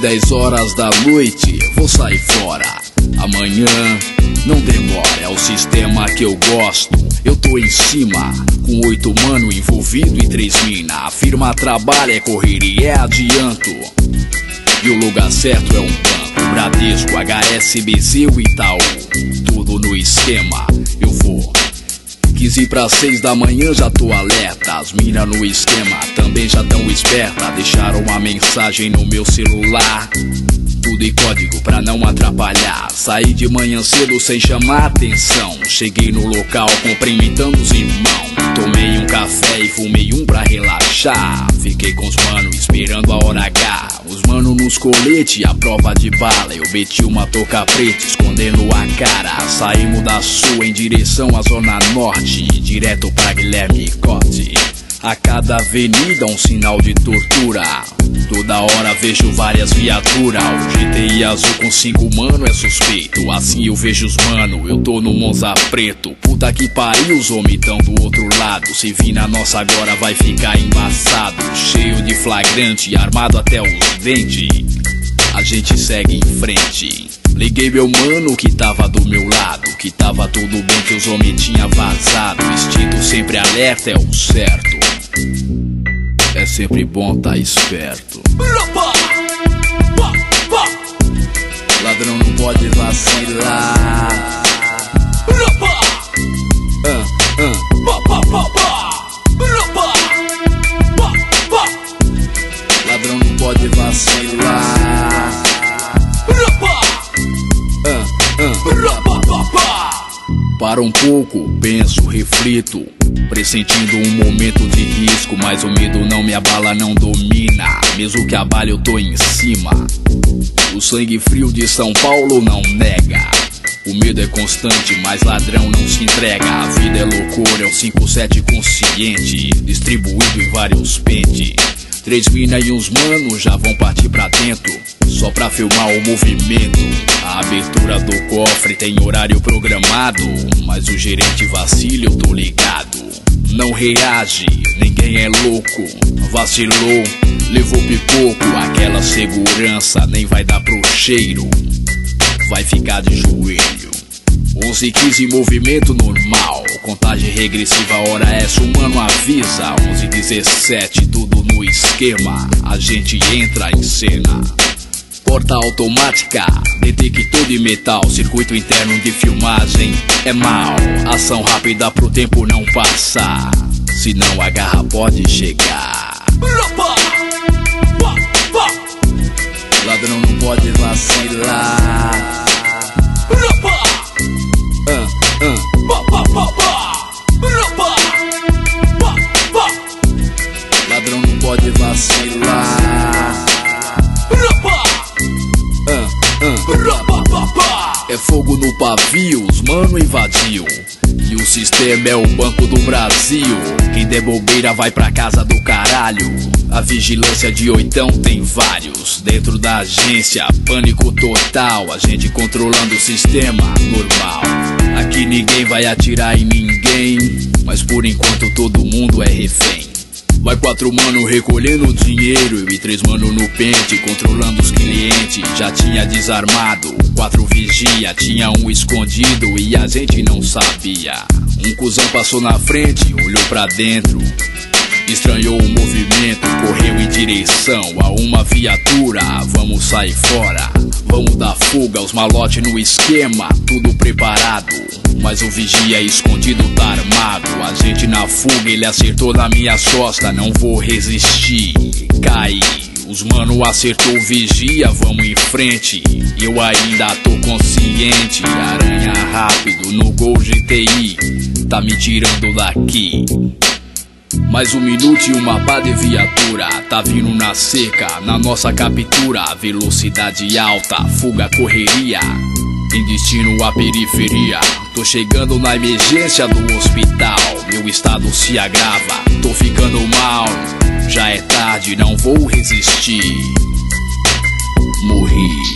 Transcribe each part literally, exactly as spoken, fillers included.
Dez horas da noite, vou sair fora. Amanhã, não demora, é o sistema que eu gosto. Eu tô em cima, com oito mano envolvido e três mina. A firma trabalha, é correria, é adianto. E o lugar certo é um banco, Bradesco, H S B C ou Itaú. Tudo no esquema, eu vou. Quinze para seis da manhã já tô alerta. As mina no esquema também já tão esperta. Deixaram uma mensagem no meu celular, tudo em código pra não atrapalhar. Saí de manhã cedo sem chamar atenção. Cheguei no local cumprimentando os irmãos. Tomei um café e fumei um pra relaxar. Fiquei com os mano esperando a hora H. Os mano nos colete, a prova de bala. Eu meti uma touca preta escondendo a cara. Saímos da sul em direção à zona norte, direto pra Guilherme Cote. A cada avenida um sinal de tortura. Toda hora vejo várias viaturas. O G T I azul com cinco mano é suspeito. Assim eu vejo os mano, eu tô no Monza preto. Puta que pariu, os homens tão do outro lado. Se vir na nossa agora vai ficar embaçado. Cheio de flagrante, armado até os dentes. A gente segue em frente. Liguei meu mano que tava do meu lado, que tava tudo bem, que os homens tinha vazado. Instinto sempre alerta é o certo. É sempre bom tá esperto. Ladrão não pode vacilar. uh, uh. Ladrão não pode vacilar. uh, uh. Para um pouco, penso, reflito, pressentindo um momento de risco. Mas o medo não me abala, não domina. Mesmo que abale eu tô em cima. O sangue frio de São Paulo não nega. O medo é constante, mas ladrão não se entrega. A vida é loucura, é um cinco sete consciente, distribuído em vários pentes. Três mina e uns mano já vão partir pra dentro, só pra filmar o movimento. A abertura do cofre tem horário programado, mas o gerente vacila, eu tô ligado. Não reage, ninguém é louco. Vacilou, levou pipoco. Aquela segurança nem vai dar pro cheiro, vai ficar de joelho. Onze e quinze movimento normal, contagem regressiva, a hora essa o mano avisa. Onze e dezessete, tudo no esquema, a gente entra em cena. Porta automática, detector de metal, circuito interno de filmagem é mal. Ação rápida pro tempo não passar, senão a garra pode chegar. Ladrão não pode vacilar. uh, uh. Ladrão não pode vacilar. É fogo no pavio, os mano invadiu. E o sistema é o Banco do Brasil. Quem der bobeira vai pra casa do caralho. A vigilância de oitão tem vários. Dentro da agência, pânico total. A gente controlando o sistema, normal. Aqui ninguém vai atirar em ninguém, mas por enquanto todo mundo é refém. Vai quatro mano recolhendo dinheiro, eu e três mano no pente, controlando os clientes. Já tinha desarmado, quatro vigia, tinha um escondido e a gente não sabia. Um cuzão passou na frente, olhou pra dentro, estranhou o movimento, correu em direção a uma viatura. Vamos sair fora, vamos dar fuga, os malote no esquema, tudo preparado. Mas o vigia escondido tá armado. A gente na fuga, ele acertou na minha costa, não vou resistir, caí. Os mano acertou o vigia, vamos em frente. Eu ainda tô consciente, aranha rápido no Gol G T I, tá me tirando daqui. Mais um minuto e uma pá de viatura tá vindo na seca, na nossa captura. Velocidade alta, fuga, correria, em destino à periferia. Tô chegando na emergência do hospital, meu estado se agrava, tô ficando mal. Já é tarde, não vou resistir, morri.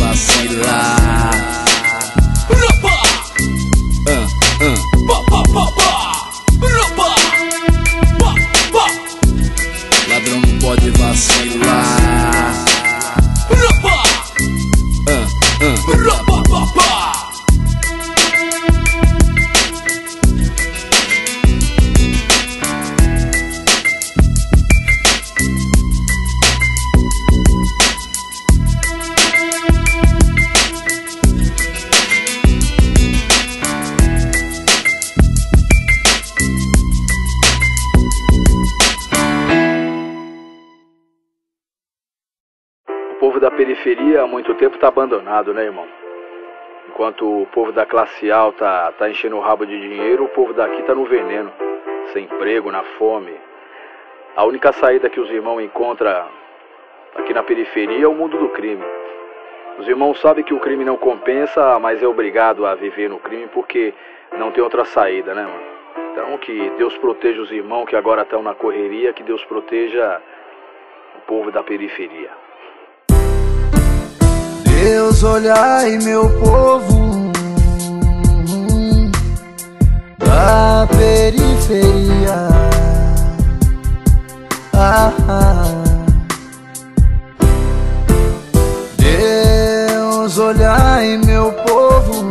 vacilar. Ah, ah. Ladrão não pode vacilar. Ah, ah. O povo da periferia há muito tempo está abandonado, né, irmão? Enquanto o povo da classe alta tá enchendo o rabo de dinheiro, o povo daqui tá no veneno, sem emprego, na fome. A única saída que os irmãos encontram aqui na periferia é o mundo do crime. Os irmãos sabem que o crime não compensa, mas é obrigado a viver no crime porque não tem outra saída, né, mano? Então que Deus proteja os irmãos que agora estão na correria, que Deus proteja o povo da periferia. Deus, olhai meu povo da periferia. Ah, ah. Deus, olhai meu povo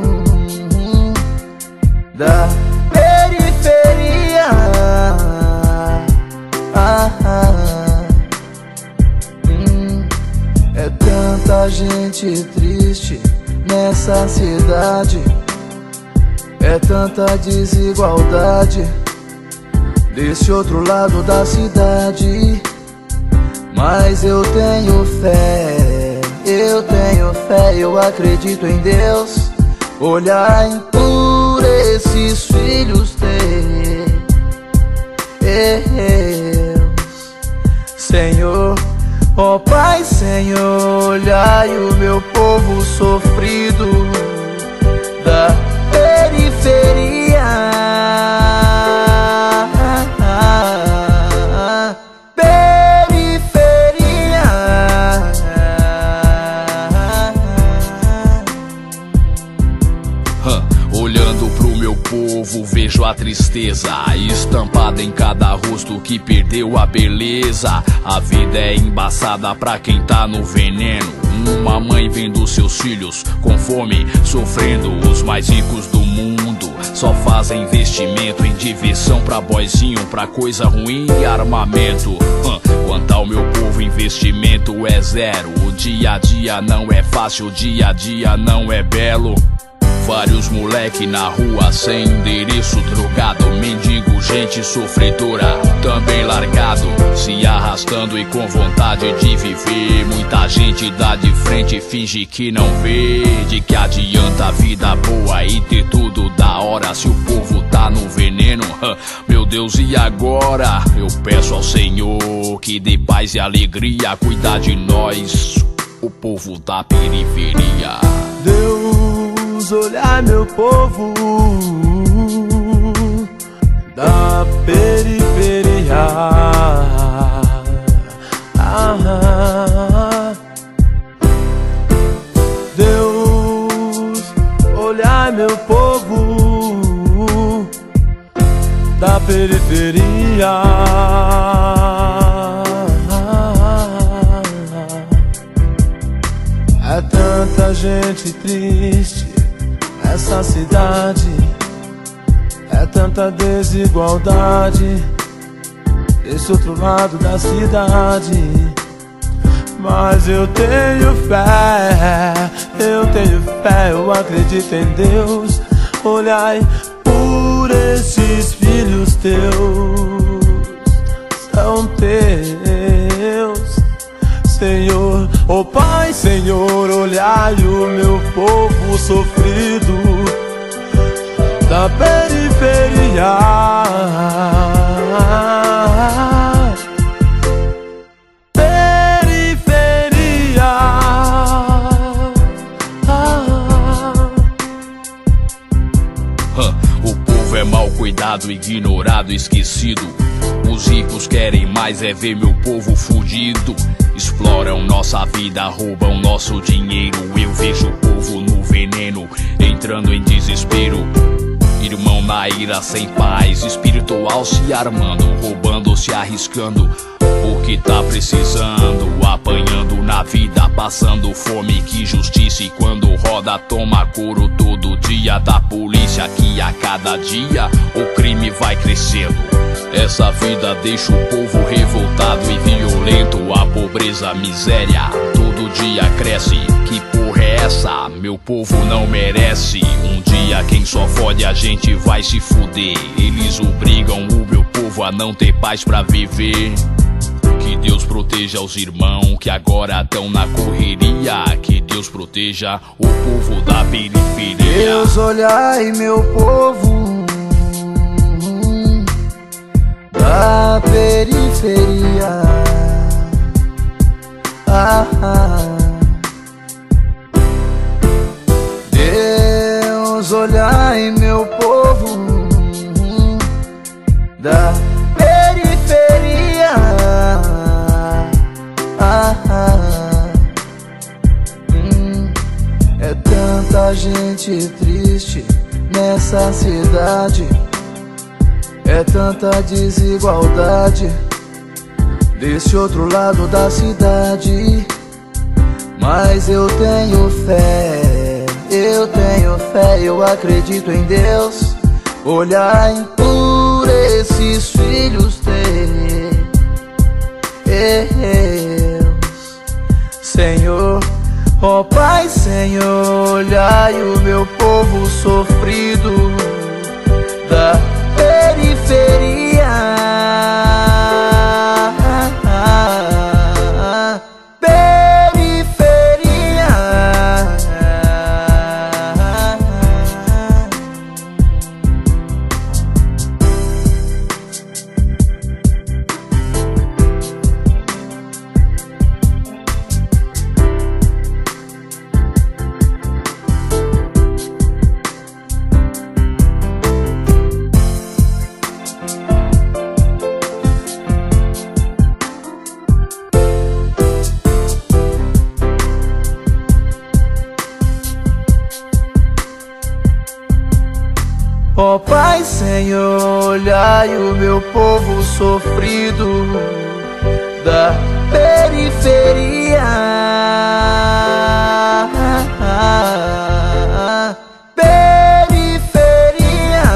da periferia. Ah, ah. É tanta gente triste nessa cidade, é tanta desigualdade desse outro lado da cidade. Mas eu tenho fé, eu tenho fé, eu acredito em Deus. Olhai por esses filhos teus, Senhor. Ó oh, Pai, Senhor, olhai o meu povo sofrido da periferia. Periferia. Huh, olhando pro meu povo, vejo a tristeza estampada em cada rosto que perdeu a beleza. A vida é embaçada pra quem tá no veneno. Uma mãe vendo seus filhos com fome, sofrendo. Os mais ricos do mundo só fazem investimento em diversão pra boyzinho, pra coisa ruim e armamento. Hum, quanto ao meu povo, investimento é zero. O dia a dia não é fácil, o dia a dia não é belo. Vários moleque na rua sem endereço, drogado, mendigo, gente sofredora, também largado, se arrastando e com vontade de viver. Muita gente dá de frente e finge que não vê. De que adianta a vida boa e ter tudo da hora se o povo tá no veneno? Meu Deus, e agora? Eu peço ao Senhor que dê paz e alegria, cuidar de nós, o povo da periferia. Deus, olhar meu povo da periferia. Ah, Deus, olhar meu povo da periferia. É tanta gente triste nessa cidade, é tanta desigualdade desse outro lado da cidade. Mas eu tenho fé, eu tenho fé, eu acredito em Deus. Olhai por esses filhos teus, são teus, Senhor. Ó Pai, Senhor, olhai o meu povo sofrido da periferia. Periferia. O povo é mal cuidado, ignorado, esquecido. Os ricos querem mais é ver meu povo fudido. exploram nossa vida, roubam nosso dinheiro. Eu vejo o povo no veneno, entrando em desespero. Irmão na ira sem paz, espiritual se armando, roubando, se arriscando, porque tá precisando, apanhando na vida, passando fome, que justiça. E quando roda toma couro todo dia da polícia, que a cada dia o crime vai crescendo. Essa vida deixa o povo revoltado e violento, a pobreza, a miséria, todo dia cresce. Que porra é essa? Meu povo não merece. Um dia quem só fode a gente vai se fuder. Eles obrigam o meu povo a não ter paz pra viver. Que Deus proteja os irmãos que agora tão na correria. Que Deus proteja o povo da periferia. Deus, olhai meu povo da periferia. Ah, ah. Deus, olhai meu povo da periferia. Ah, ah. Hum. É tanta gente triste nessa cidade, é tanta desigualdade desse outro lado da cidade. Mas eu tenho fé, eu tenho fé, eu acredito em Deus. Olhai por esses filhos teus, Senhor. Ó Pai, Senhor, olhai o meu povo sofrido da periferia. Ó Pai, Senhor, olhai o meu povo sofrido da periferia. Periferia.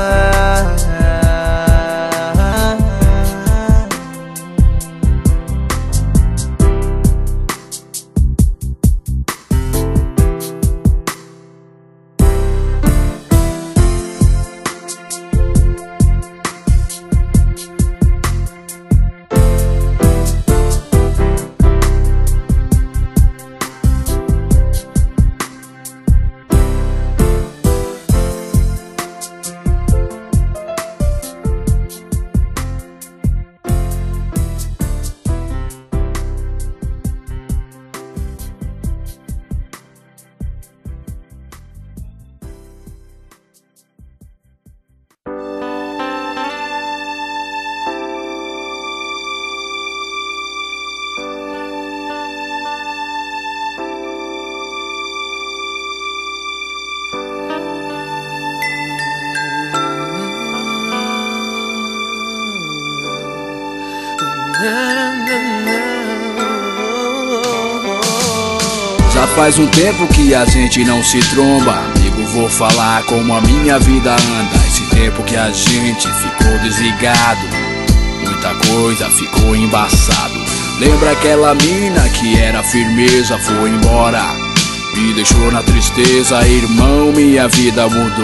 Já faz um tempo que a gente não se tromba, amigo, vou falar como a minha vida anda. Esse tempo que a gente ficou desligado, muita coisa ficou embaçado. Lembra aquela mina que era firmeza, foi embora, me deixou na tristeza, irmão, minha vida mudou.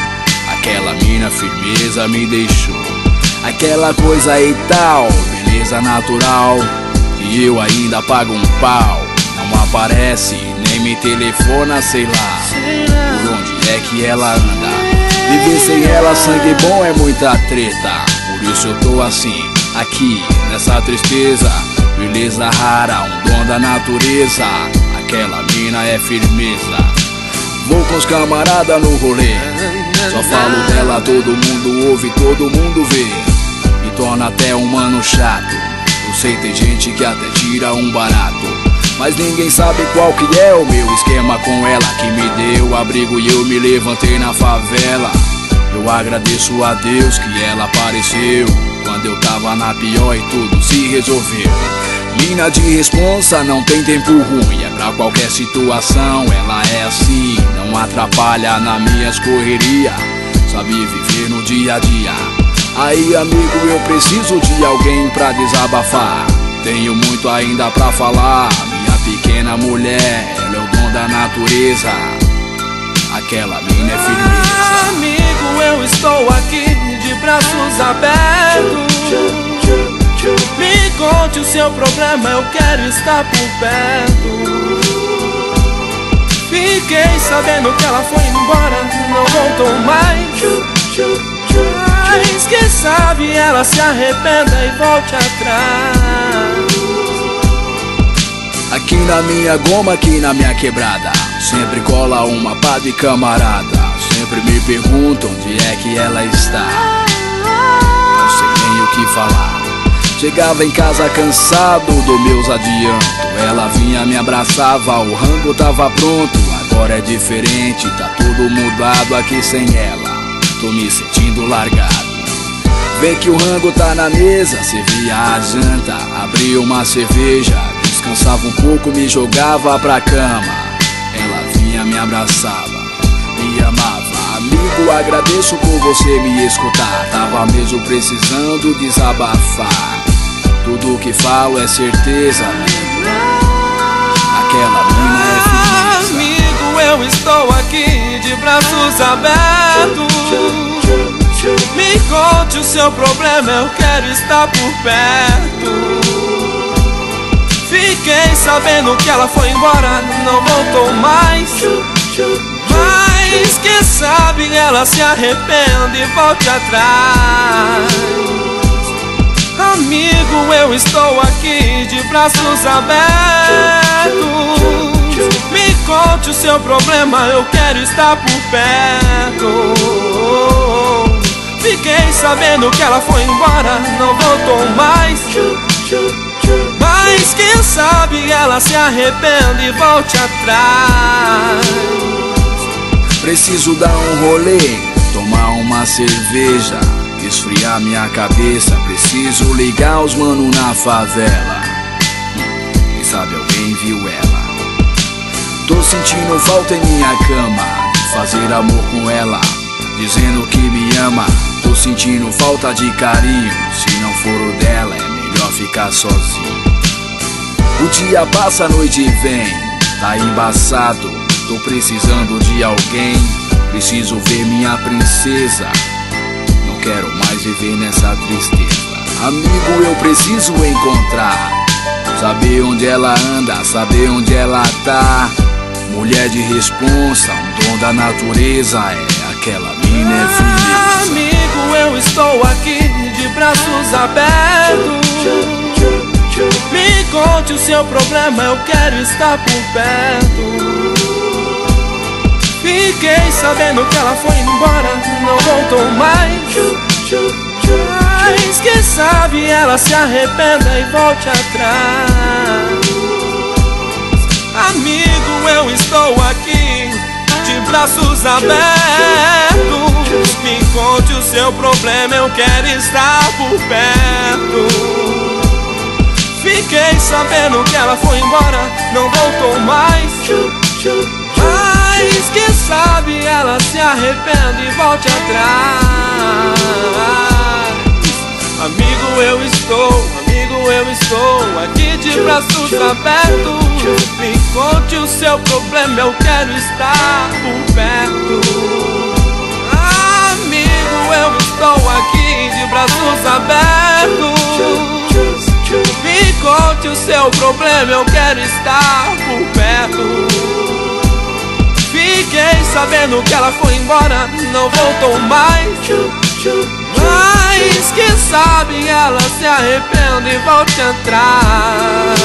Aquela mina firmeza me deixou, aquela coisa e tal, beleza natural, e eu ainda pago um pau. Não aparece, nem me telefona, sei lá por onde é que ela anda. Viver sem ela, sangue bom é muita treta, por isso eu tô assim, aqui, nessa tristeza. Beleza rara, um dom da natureza, aquela mina é firmeza. Vou com os camarada no rolê, só falo dela, todo mundo ouve, todo mundo vê. Me torna até um mano chato, eu sei, tem gente que até tira um barato, mas ninguém sabe qual que é o meu esquema com ela, que me deu abrigo e eu me levantei na favela. Eu agradeço a Deus que ela apareceu quando eu tava na pior e tudo se resolveu. Mina de responsa, não tem tempo ruim, é pra qualquer situação, ela é assim, não atrapalha nas minhas correrias, sabe viver no dia a dia. Aí amigo, eu preciso de alguém pra desabafar, tenho muito ainda pra falar. Minha pequena mulher, ela é o dom da natureza, aquela mina é firmeza. Amigo, eu estou aqui de braços abertos, me conte o seu problema, eu quero estar por perto. Fiquei sabendo que ela foi embora, não voltou mais, mas quem sabe ela se arrependa e volte atrás. Aqui na minha goma, aqui na minha quebrada, sempre cola uma pá de camarada. Sempre me perguntam onde é que ela está, não sei nem o que falar. Chegava em casa cansado dos meus adiantos, ela vinha me abraçava, o rango tava pronto. Agora é diferente, tá tudo mudado aqui sem ela, tô me sentindo largado. Vê que o rango tá na mesa, servia a janta, abri uma cerveja, descansava um pouco, me jogava pra cama. Ela vinha, me abraçava, me amava. Amigo, agradeço por você me escutar, tava mesmo precisando desabafar. Tudo que falo é certeza, amigo, aquela mina é firmeza. Amigo, eu estou aqui de braços abertos, me conte o seu problema, eu quero estar por perto. Fiquei sabendo que ela foi embora, não voltou mais, mas quem sabe ela se arrepende e volte atrás. Amigo, eu estou aqui de braços abertos, me conte o seu problema, eu quero estar por perto. Fiquei sabendo que ela foi embora, não voltou mais, mas quem sabe ela se arrepende e volte atrás. Preciso dar um rolê, tomar uma cerveja, esfriar minha cabeça. Preciso ligar os mano na favela, quem sabe alguém viu ela. Tô sentindo falta em minha cama, de fazer amor com ela, dizendo que me ama. Tô sentindo falta de carinho, se não for o dela é melhor ficar sozinho. O dia passa, a noite vem, tá embaçado, tô precisando de alguém, preciso ver minha princesa, não quero mais viver nessa tristeza. Amigo, eu preciso encontrar, saber onde ela anda, saber onde ela tá. Mulher de responsa, um dom da natureza, é aquela mina é firmeza. Amigo, eu estou aqui de braços abertos, me conte o seu problema, eu quero estar por perto. Fiquei sabendo que ela foi embora, não voltou mais, mas quem sabe ela se arrependa e volte atrás. Amigo, eu estou aqui de braços abertos, me conte o seu problema, eu quero estar por perto. Fiquei sabendo que ela foi embora, não voltou mais, mas quem sabe ela se arrepende e volte atrás. Amigo, eu estou, amigo, eu estou aqui de braços abertos, me conte o seu problema, eu quero estar por perto. Amigo, eu estou aqui de braços abertos, me conte o seu problema, eu quero estar por perto. Fiquei sabendo que ela foi embora, não voltou mais, mas quem sabe ela se arrepende e volte atrás.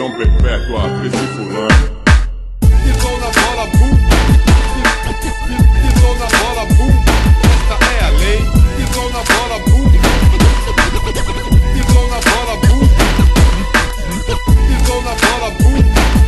prisão perpétua, priscifulando. Pisou na bola, bum. Pisou na bola, bum. Esta é a lei. Pisou na bola, bum. Pisou na bola, bum. Pisou na bola, bum.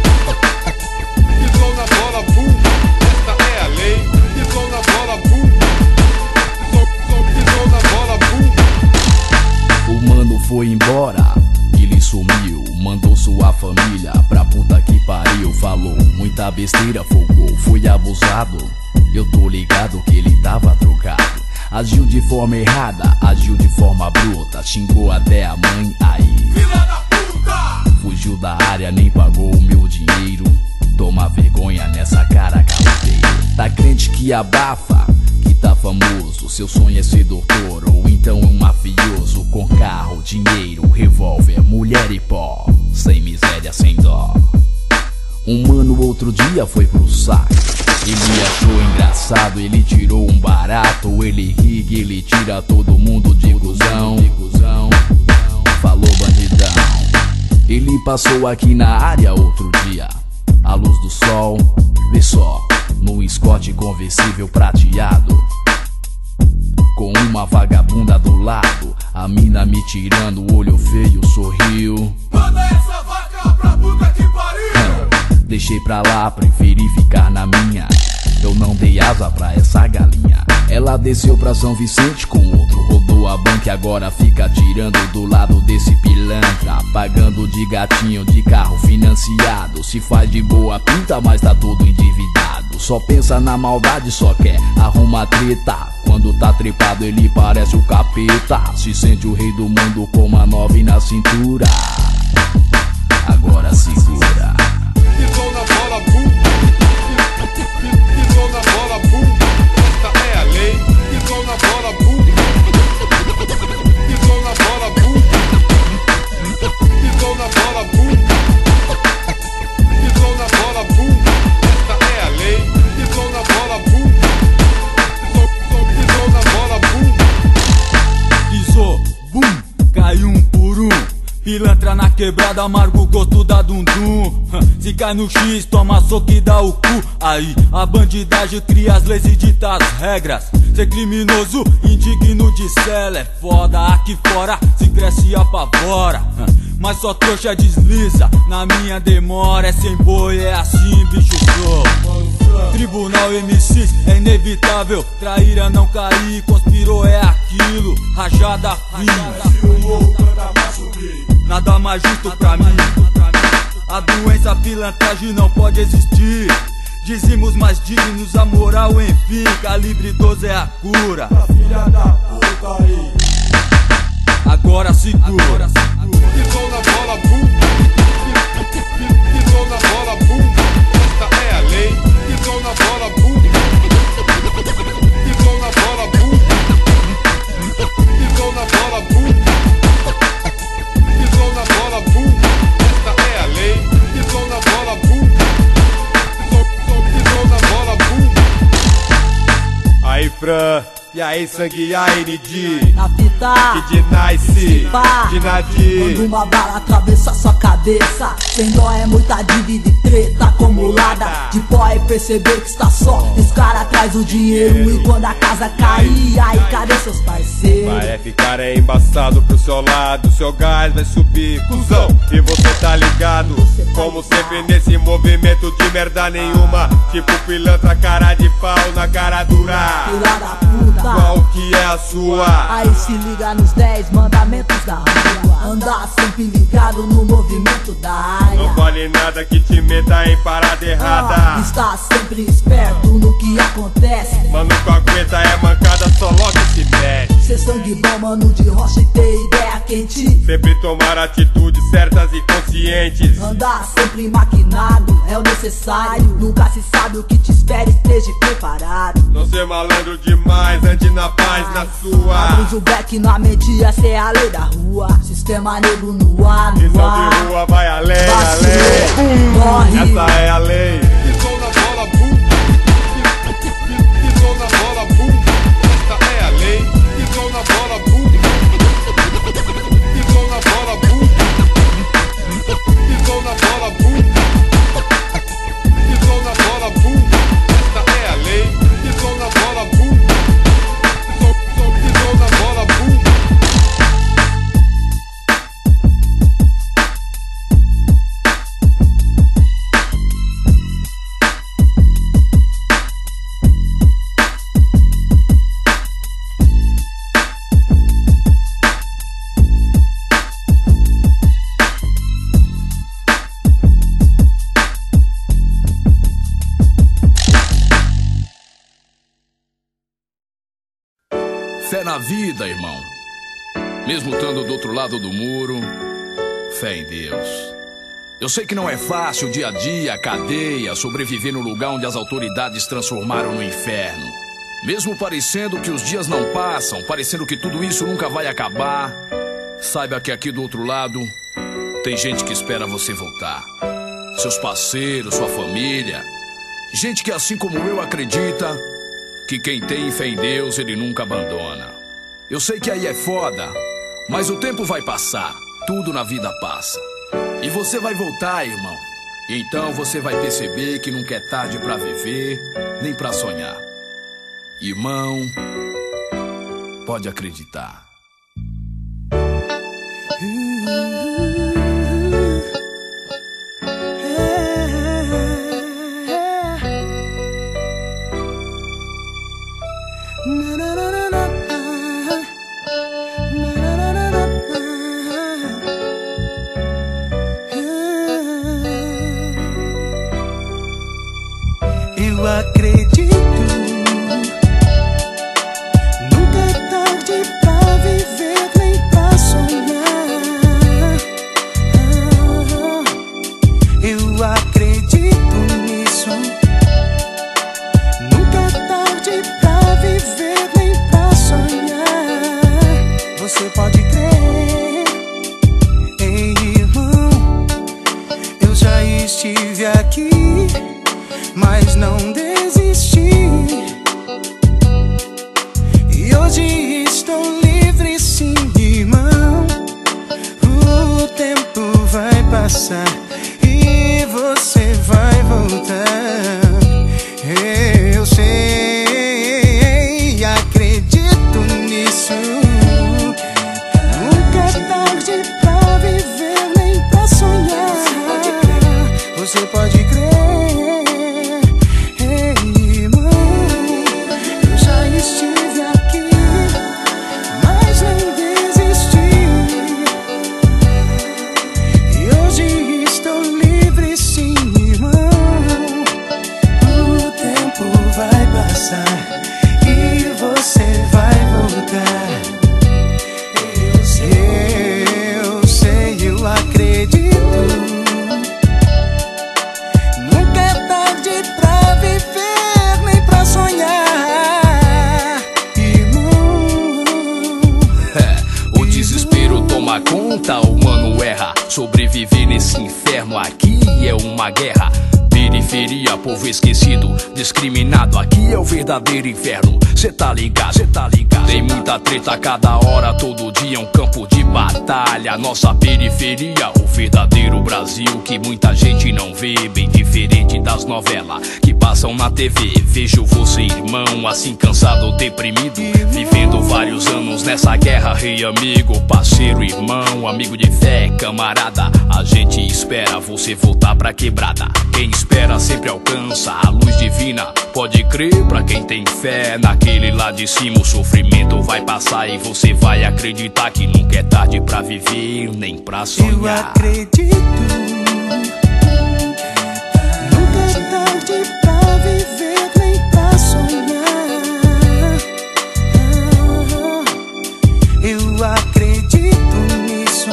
Pisou na bola, bum. Esta é a lei. Pisou na bola, bum. Pisou, pisou na bola, bum. O mano foi embora, ele sumiu, mandou sua família pra puta que pariu. Falou muita besteira, folgou, foi abusado. Eu tô ligado que ele tava trocado. Agiu de forma errada, agiu de forma bruta. Xingou até a mãe, aí Filha da puta! fugiu da área, nem pagou o meu dinheiro. Toma vergonha nessa cara, caloteiro. Tá crente que abafa, que tá famoso. Seu sonho é ser doutor ou então um mafioso. Com carro, dinheiro, revólver, mulher e pó. Sem miséria, sem dó. Um mano outro dia foi pro saco. Ele achou engraçado, ele tirou um barato. Ele ri, ele tira todo mundo de cuzão. Falou bandidão. Ele passou aqui na área outro dia. A luz do sol, vê só, no Escort conversível prateado. Com uma vagabunda do lado, a mina me tirando, o olho feio sorriu. Manda essa vaca pra puta que pariu! Deixei pra lá, preferi ficar na minha. Eu não dei asa pra essa galinha. Ela desceu pra São Vicente com outro, rodou a banca e agora fica tirando do lado desse pilantra. Pagando de gatinho de carro financiado. Se faz de boa pinta, mas tá todo endividado. Só pensa na maldade, só quer arruma treta. Quando tá trepado ele parece o capeta. Se sente o rei do mundo com uma nove na cintura. Agora segura. Pisou na bola, bum. Pisou na bola, bum. Esta é a lei. Pisou na bola, bum. Pisou na bola, bum. Pisou na bola, bum. Pisou na bola, bum. Esta é a lei. Pisou na bola, bum. Pisou, pisou na bola, bum. Pisou, bum, caiu um por um. Pilantra na quebrada, amargo o gosto da dundum. Se cai no X, toma soco e dá o cu. Aí a bandidagem cria as leis e dita as regras. Ser criminoso, indigno de cela é foda. Aqui fora se cresce e apavora. Mas só trouxa desliza, na minha demora. É sem boi, é assim, bicho sou. Tribunal M Cs é inevitável. Traíra não cair, conspirou é aquilo. Rajada fina, nada mais justo pra mim. A doença, a pilantragem não pode existir. Dizimos mais dignos, a moral enfim. Calibre doze é a cura. Filha da puta aí. Agora segura. Pisou na bola, bum. Pisou na bola, bum. Esta é a lei. Pisou na bola, bum. Pisou na bola, bum. Pisou na bola, bum. Pisou na bola, bum. Esta é a lei. Pisou na bola, bum. Pisou, pisou na bola, bum. Aí, Fran, e aí, sangue, e aí, Nidi? Na fita, Que de nice, pá. de Nadi. quando uma bala atravessa sua cabeça, sem dó é muita dívida e treta acumulada. De pó é perceber que está só, os caras traz o dinheiro. E quando a casa cair, aí cadê seus parceiros? Vai é ficar é embaçado pro seu lado, seu gás vai subir, cuzão. E você tá ligado, como sempre nesse movimento de merda nenhuma. Tipo pilantra, cara de pau na cara dura. Filha da puta, Qual que é a sua? aí se liga nos dez mandamentos da rua. Andar sempre ligado no movimento da área. Não vale nada que te meta em parada Ah, errada. está sempre esperto no que acontece. Mano, com a aguenta é mancada, só logo se mete. Ser sangue bom, mano de rocha e ter ideia quente. Sempre tomar atitudes certas e conscientes. Andar sempre maquinado é o necessário. Nunca se sabe o que te espera, esteja preparado. Não ser malandro demais, ande na paz, na sua. Abre o beck na mente, essa é a lei da rua. Sistema negro no ar, no Visão ar. de rua, vai além, Vacilou, além. morre. Essa é a lei. Pisou na bola, bum. Pisou na bola, bum. Esta é a lei. Pisou na bola, bum. Pisou na bola, bum. Pisou na bola. Fé na vida, irmão. Mesmo estando do outro lado do muro, fé em Deus. Eu sei que não é fácil, dia a dia, cadeia, sobreviver no lugar onde as autoridades transformaram no inferno. Mesmo parecendo que os dias não passam, parecendo que tudo isso nunca vai acabar, saiba que aqui do outro lado tem gente que espera você voltar. Seus parceiros, sua família. Gente que assim como eu acredita que quem tem fé em Deus ele nunca abandona. Eu sei que aí é foda, mas o tempo vai passar, tudo na vida passa. E você vai voltar, irmão. E então você vai perceber que nunca é tarde pra viver, nem pra sonhar. Irmão, pode acreditar. Eu acredito, nunca é tarde pra viver nem pra sonhar. Eu acredito nisso, nunca é tarde pra viver nem pra sonhar. Você pode crer, ei irmão, eu já estive aqui, mas não desisti. E hoje estou livre, sim, irmão. O tempo vai passar e você vai voltar. Eu sei, acredito nisso. Nunca é tarde pra viver nem pra sonhar. Você pode crer. E você vai voltar. Eu sei, eu sei, eu acredito. Nunca é tarde pra viver nem pra sonhar, irmão. É, o desespero toma conta, o humano erra. Sobreviver nesse inferno aqui é uma guerra. Periferia, povo esquecido, discriminado, aqui é o verdadeiro inferno. Cê tá ligado, cê tá ligado. Tem muita treta a cada hora, todo dia é um campo de batalha. Nossa periferia, o verdadeiro Brasil que muita gente não vê, bem diferente das novelas que passam na T V. Vejo você, irmão, assim cansado, deprimido, vivendo vários anos nessa guerra. Rei, amigo, parceiro, irmão, amigo de fé, camarada. A gente espera você voltar pra quebrada. Quem espera sempre alcança a luz divina. Pode crer pra quem tem fé, naquele lá de cima o sofrimento vai passar e você vai acreditar que nunca é tarde pra viver nem pra sonhar. Eu acredito, nunca é tarde pra viver nem pra sonhar. Eu acredito nisso.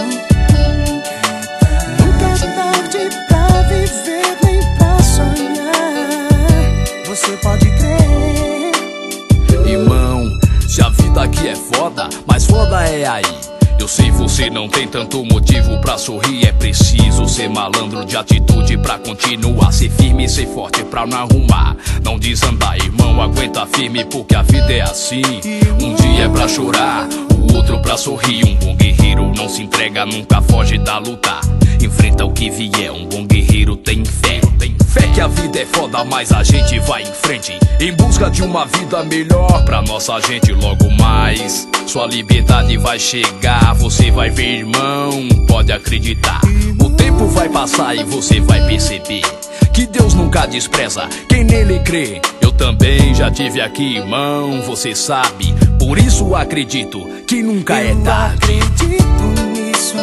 Nunca é tarde pra viver nem pra sonhar. Você pode crer. Irmão, se a vida aqui é foda, mas foda é aí. Eu sei você não tem tanto motivo pra sorrir. É preciso ser malandro de atitude pra continuar. Ser firme e ser forte pra não arrumar, não desandar, irmão, aguenta firme porque a vida é assim. Um dia é pra chorar, o outro pra sorrir. Um bom guerreiro não se entrega, nunca foge da luta. Enfrenta o que vier, um bom guerreiro tem fé. Tem fé que a vida é foda, mas a gente vai em frente, em busca de uma vida melhor pra nossa gente. Logo mais, sua liberdade vai chegar. Você vai ver, irmão, pode acreditar. O tempo vai passar e você vai perceber que Deus nunca despreza quem nele crê. Eu também já tive aqui, irmão, você sabe. Por isso acredito que nunca é tarde. Eu acredito nisso.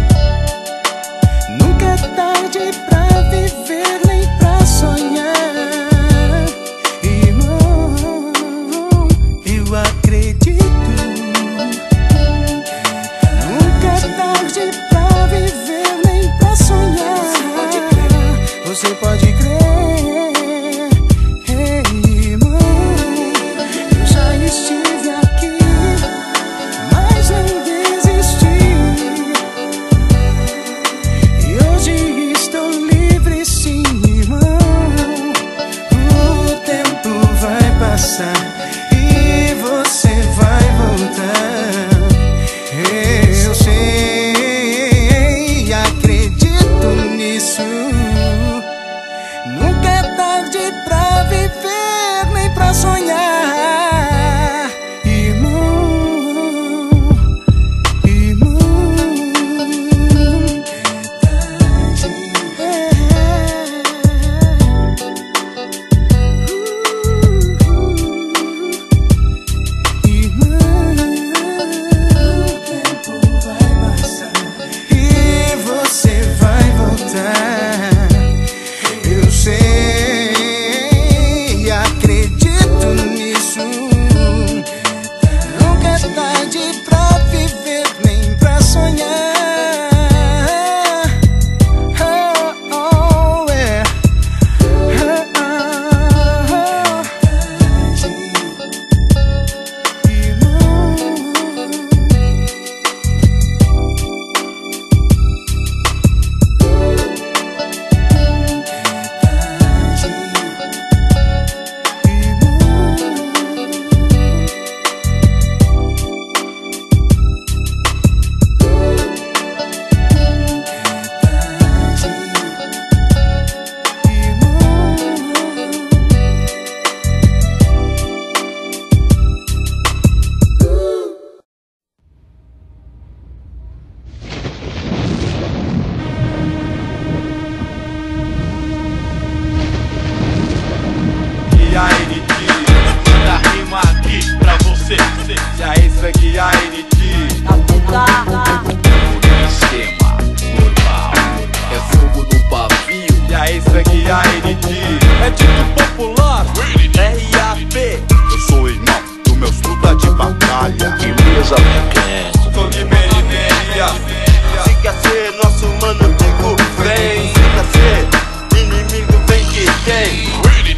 Nunca é tarde pra viver nem pra sonhar, irmão. Eu acredito. sangue A N T. Na puta. Esquema normal, é fogo no pavio. E aí, sangue A N T. É dito popular, R A P. Eu sou irmão dos meus truta de batalha. Firmeza pequena. Sou de Merineia. Se quer ser nosso mano, digo vem. Se quer ser inimigo, vem que tem.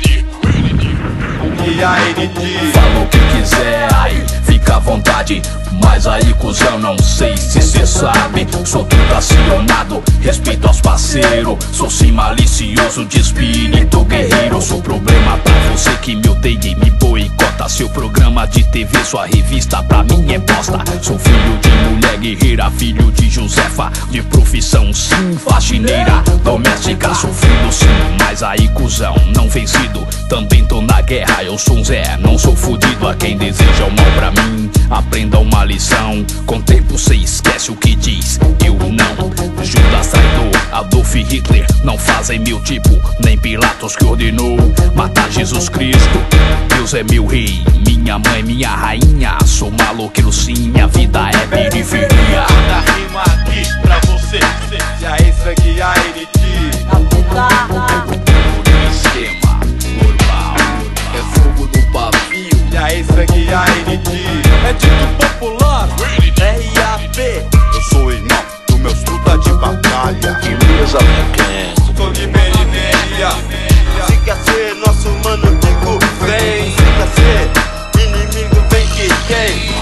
E a N T. Fala o que quiser, aí fica à vontade. Mas aí, cuzão, não sei se cê sabe. Sou tentacionado, respeito aos parceiros. Sou sim malicioso, de espírito guerreiro. Sou problema pra você que me odeia e me boicota. Seu programa de T V, sua revista pra mim é bosta. Sou filho de mulher guerreira, filho de Josefa. De profissão sim, faxineira doméstica. Sofrido sim, mas aí, cuzão, não vencido. Também tô na guerra, eu sou um Zé, não sou fudido. A quem deseja o mal pra mim, aprenda uma lição. Com o tempo cê esquece o que diz, eu não. Judas traidor, Adolf Hitler não fazem meu tipo. Nem Pilatos que ordenou matar Jesus Cristo. Deus é meu rei, minha mãe, minha rainha. Sou maloqueiro sim, minha vida é periferia. Da rima aqui pra você. E aí, sangue A N T. Na puta. Esquema normal, é fogo no pavio. E aí, sangue A N T. é dito popular, R A P. Eu sou irmão dos meus truta de batalha. Firmeza pequena. Sou de Merineia. Se quer ser nosso mano, digo vem. Se quer ser inimigo, vem que tem.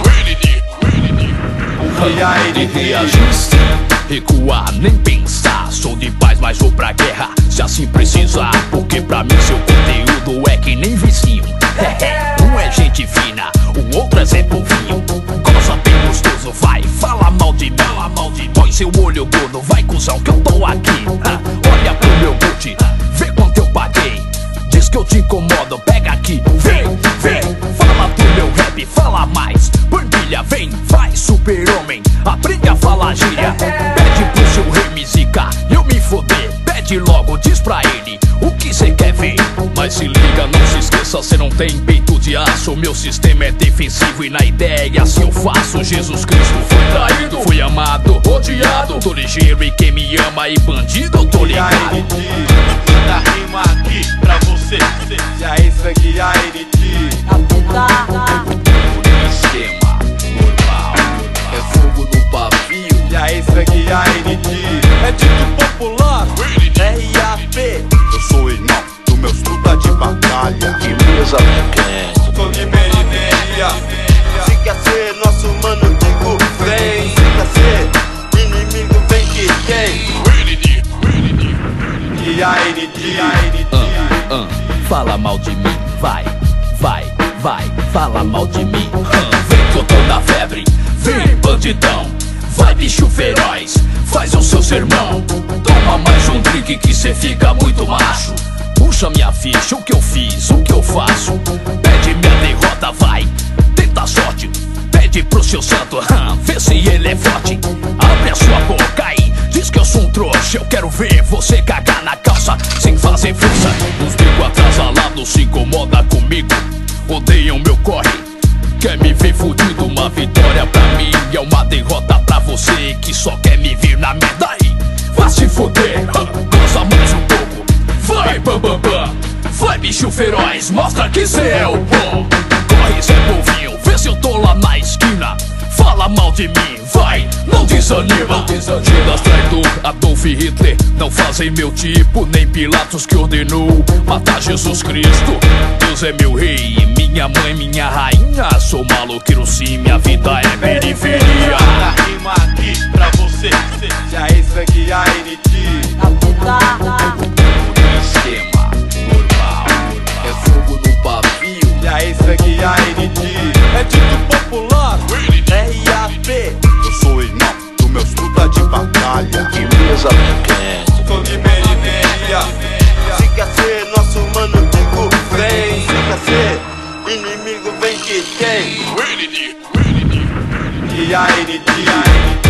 E a N T. Reagir sim, recuar nem pensar. Sou de paz, mas vou pra guerra se assim precisar. Porque pra mim seu conteúdo é que nem vizinho. Um é gente fina, o outro é Zé Povinho. Goza bem gostoso, vai, fala mal de mim. Põe seu olho gordo, vai cuzão que eu tô aqui. Olha pro meu boot, vê quanto eu paguei. Diz que eu te incomodo, pega aqui. Vem, vem, fala do meu rap, fala mais. Bandilha, vem, vai, super-homem, aprende a falar gíria. Pede pro seu rei me zicar, eu me foder. Pede logo, diz pra ele o que cê quer ver. Mas se liga, não se esqueça, cê não tem peito de aço. Meu sistema é defensivo e na ideia se eu faço. Jesus Cristo foi traído, fui amado, odiado. Tô ligeiro e quem me ama e bandido eu tô ligado. Da rima aqui pra você. E aí, sangue A N T. Na puta. Esquema normal, é fogo no pavio. E aí, sangue A N T. é dito popular, R A P. Eu sou irmão dos meus truta de batalha. Firmeza pequena. Sou de Merineia. Se quer ser nosso mano, digo vem. Se quer ser inimigo, vem que tem. E a N T. Uh, uh, fala mal de mim, vai, vai, vai, fala mal de mim. Uh, vem que eu tô na febre, vem bandidão. Vai bicho feroz, faz o seu sermão. Toma mais um drink que cê fica muito macho. Puxa minha ficha, o que eu fiz, o que eu faço. Pede minha derrota, vai, tenta a sorte. Pede pro seu santo, hum, vê se ele é forte. Abre a sua boca aí, diz que eu sou um trouxa. Eu quero ver você cagar na calça sem fazer força. Os bico atrasalados se incomoda comigo, odeiam meu corre, quer me ver fudido. Uma vitória pra mim é uma derrota pra você que só quer me ver na merda aí. Vai se fuder, hum, goza mais um pouco. Vai bam bam bam, vai bicho feroz, mostra que cê é o bom. Corre Zé Povinho, vê se eu tô lá na esquina. Fala mal de mim, vai, não desanima. Judas traidor, Adolf Hitler não fazem meu tipo. Nem Pilatos que ordenou matar Jesus Cristo. Deus é meu rei, minha mãe, minha rainha. Sou maloqueiro sim, minha vida é periferia. Da rima aqui pra você. E aí, sangue A N T. Na puta. Esquema normal, é fogo no pavio. E aí, sangue A N T. é dito popular, R A P. Eu sou irmão dos meus truta de batalha. Firmeza pequena. Sou de Merineia. Se quer ser nosso mano, digo vem. Se quer ser inimigo, vem que tem. E a N T.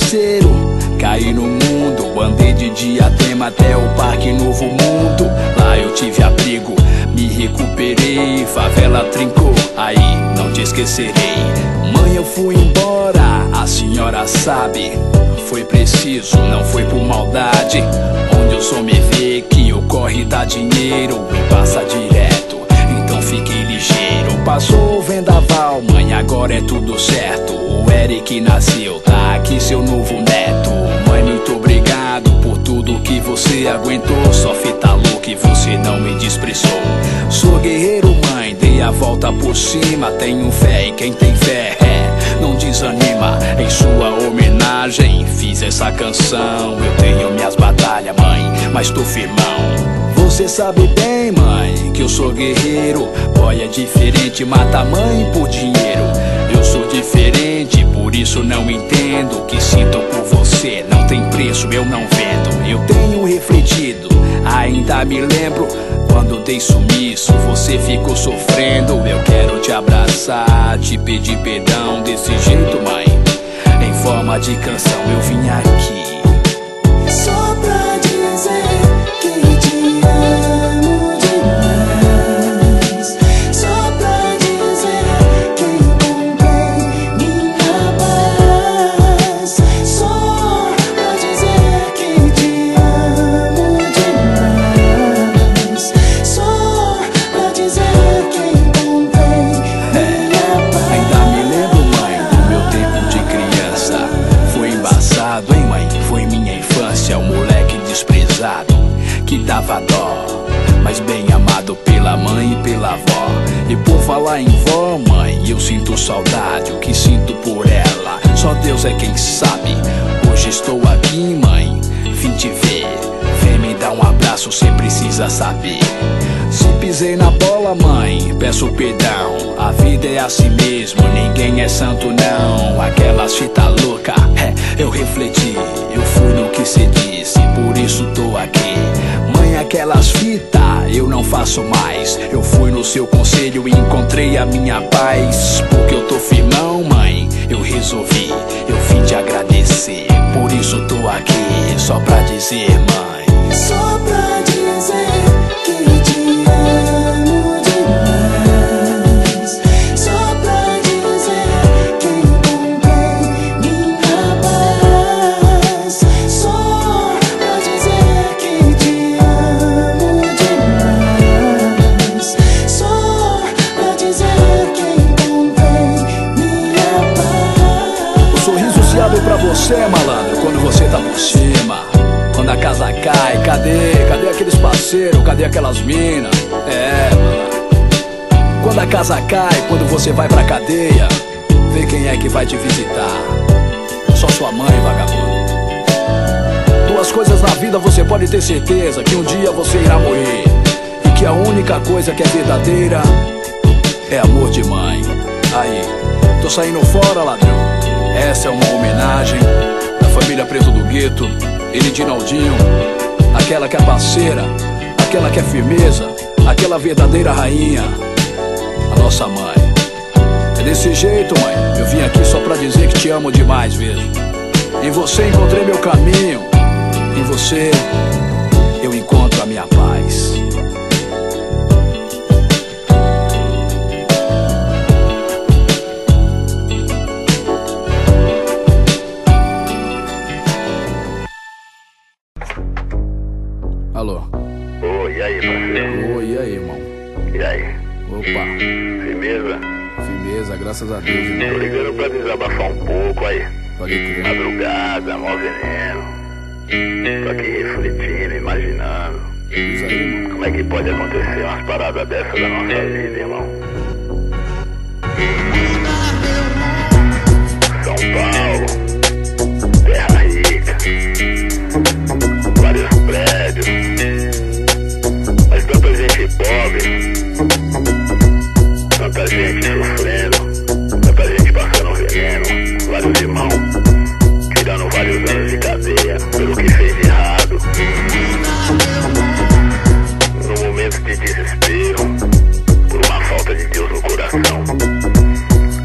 parceiro. Caí no mundo, andei de Diadema até o Parque Novo Mundo. Lá eu tive abrigo, me recuperei, favela trincou, aí não te esquecerei. Mãe, eu fui embora, a senhora sabe, foi preciso, não foi por maldade. Onde eu sou me vê que o corre dá dinheiro e passa direto, então fiquei ligeiro. Passou o vendaval, mãe, agora é tudo certo. O Eric nasceu, tá aqui seu novo neto. Mãe, muito obrigado por tudo que você aguentou. Só fita louca e você não me desprezou. Sou guerreiro, mãe, dei a volta por cima. Tenho fé e quem tem fé, é, não desanima. Em sua homenagem fiz essa canção. Eu tenho minhas batalhas, mãe, mas tô firmão. Você sabe bem, mãe, que eu sou guerreiro. Boy é diferente, mata a mãe por dinheiro. Eu sou diferente, por isso não entendo o que sinto por você. Não tem preço, eu não vendo. Eu tenho refletido, ainda me lembro quando dei sumiço, você ficou sofrendo. Eu quero te abraçar, te pedir perdão desse jeito, mãe. Em forma de canção eu vim aqui só pra dizer que te amo demais. Só pra dizer que encontrei minha paz. Só pra dizer que te amo demais. Só pra dizer que encontrei minha paz. Ainda me lembro, mãe, do meu tempo de criança. Foi embaçado, hein, mãe? Foi minha infância, o moleque desprezado que dava dó, mas bem amado pela mãe e pela avó. E por falar em vó, mãe, eu sinto saudade, o que sinto por ela só Deus é quem sabe. Hoje estou aqui, mãe, vim te ver. Vem me dar um abraço, cê precisa saber. Se pisei na bola, mãe, peço perdão. A vida é assim mesmo, ninguém é santo não. Aquelas fita louca, é, eu refleti, eu fui no que cê disse, por isso tô aqui. Mãe, aquelas fitas eu não faço mais. Eu fui no seu conselho e encontrei a minha paz. Porque eu tô firmão, mãe, eu resolvi, eu vim te agradecer. Por isso tô aqui, só pra dizer, mãe. Só pra dizer que te amo demais. Só pra dizer que encontrei minha paz. Só pra dizer que te amo demais. Só pra dizer que encontrei minha paz. O sorriso se abre pra você, malandro, quando você tá por cima. Quando a casa cai, cadê? Cadê aqueles parceiros? Cadê aquelas minas? É, mano. Quando a casa cai, quando você vai pra cadeia, vê quem é que vai te visitar. Só sua mãe, vagabundo. Duas coisas na vida você pode ter certeza: que um dia você irá morrer, e que a única coisa que é verdadeira é amor de mãe. Aí, tô saindo fora, ladrão. Essa é uma homenagem da família Preto do Gueto. Ele de Naldinho, aquela que é parceira, aquela que é firmeza, aquela verdadeira rainha, a nossa mãe. É desse jeito, mãe, eu vim aqui só pra dizer que te amo demais mesmo. Em você encontrei meu caminho, em você eu encontro a minha paz. Alô? Oi, e aí, parceiro? Oi, e aí, irmão? E aí? Opa, Firmeza? firmeza, graças a Deus, irmão. Tô ligando pra desabafar um pouco aí. Pode crer. Madrugada, mó veneno. Tô aqui refletindo, imaginando. Diz aí, irmão. Como é que pode acontecer umas paradas dessas na nossa vida, irmão? São Paulo, terra rica, vários prédios, mas tanta gente pobre, tanta gente sofrendo, tanta gente passando veneno, vários irmãos tirando vários anos de cadeia pelo que fez de errado. No momento de desespero, por uma falta de Deus no coração,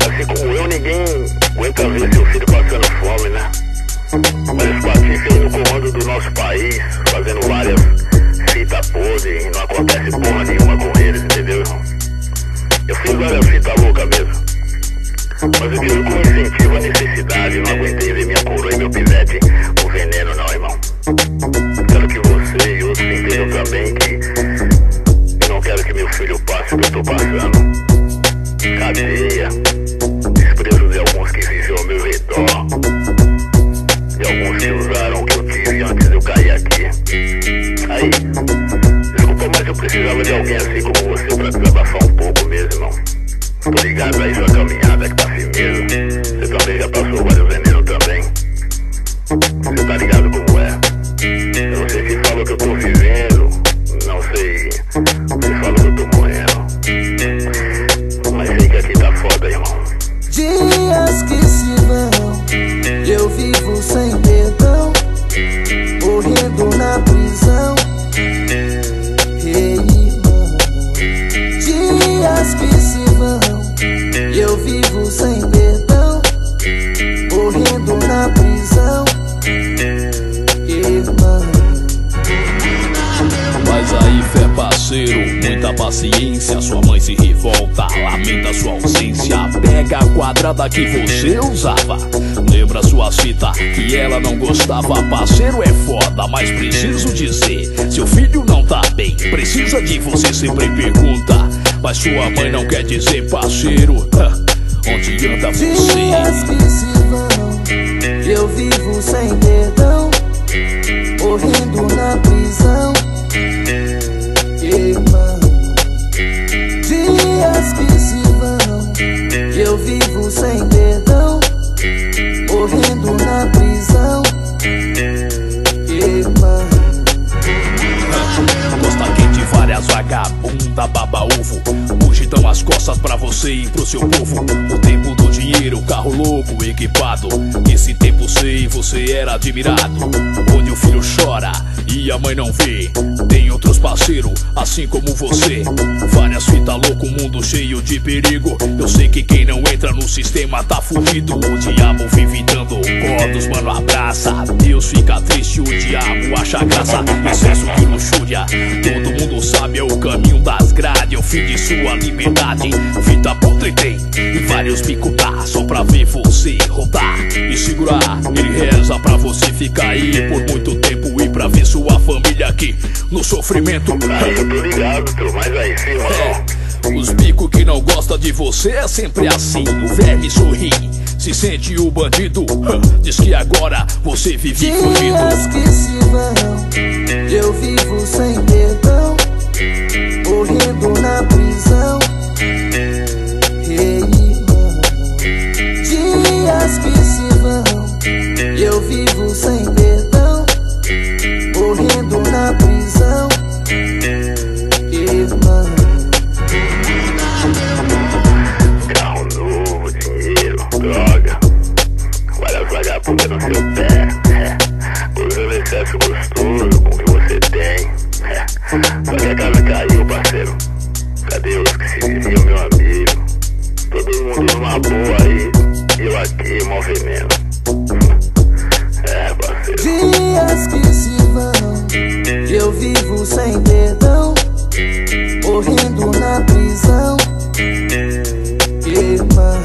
fazendo várias fitas podres e não acontece porra nenhuma com eles, entendeu, irmão? Eu fiz várias fitas loucas mesmo, mas eu digo com incentivo a necessidade. Eu não aguentei ver minha coroa e meu pivete o veneno, não, irmão. Quero que você e outros entendam também que eu não quero que meu filho passe o que eu tô passando. Cadeia, desprezo de alguns que vivem ao meu redor, de alguns que usaram o que eu tive antes de eu cair aqui. Aí, desculpa, mas eu precisava de alguém assim como você pra desabafar um pouco mesmo, irmão. Tô ligado aí sua caminhada que tá firmeza. Você também já passou vários venenos também. Você tá ligado como é. Eu não sei se falou que eu tô vivendo, não sei se falou que eu tô morrendo, mas sei que aqui tá foda, irmão. Dias que se vão, eu vivo sem perdão, morrendo na prisão. Ei, irmão. Dias que se vão, eu vivo sem perdão, morrendo na prisão. Irmão. Mas aí, fé parceiro, muita paciência. Sua mãe se revolta, lamenta sua ausência. Pega a quadrada que você usava, lembra sua fita que ela não gostava. Parceiro é foda, mas preciso dizer, seu filho não tá bem, precisa de você, sempre pergunta. Mas sua mãe não quer dizer, parceiro, onde anda você? Dias que se vão, eu vivo sem perdão, morrendo na prisão. Irmão. Dias que se vão, eu vivo sem perdão, morrendo na prisão. Irmão. Costa quente, várias vagabunda, baba ovo. Hoje dão as costas pra você e pro seu povo. O tempo do dinheiro, carro louco, equipado. Esse tempo sei, você era admirado. Onde o filho chora e a mãe não vê, tem outros parceiros, assim como você. Várias fitas louco, mundo cheio de perigo. Eu sei que quem não entra no sistema tá fudido. O diabo vive dando cordos, mano, abraça. Deus fica triste, o diabo acha graça. Excesso de luxúria, todo mundo sabe, é o caminho das grades, é o fim de sua liberdade. Fita podre tem e vários bicos tá, só pra ver você rodar e segurar. Ele reza pra você ficar aí por muito tempo e pra ver sua família aqui no sofrimento. Aí eu tô ligado, tro, mas aí sim, mano. É, os bicos que não gostam de você é sempre assim. O verme sorri, se sente o bandido, diz que agora você vive fugido. Dias que se vão, eu vivo sem perdão, morrendo na prisão. Ei, irmão. Dias que se vão, eu vivo sem perdão, morrendo na prisão. Irmão. Carro novo, dinheiro, droga, várias vagabundas no seu pé, é. Usando excesso gostoso com o que você tem, é. Só que a casa caiu, parceiro. Cadê os que se viviam, meu amigo? Todo mundo numa boa aí, eu aqui, mal veneno. É, parceiro. Dias que se vão, eu vivo sem perdão, morrendo na prisão. Irmão.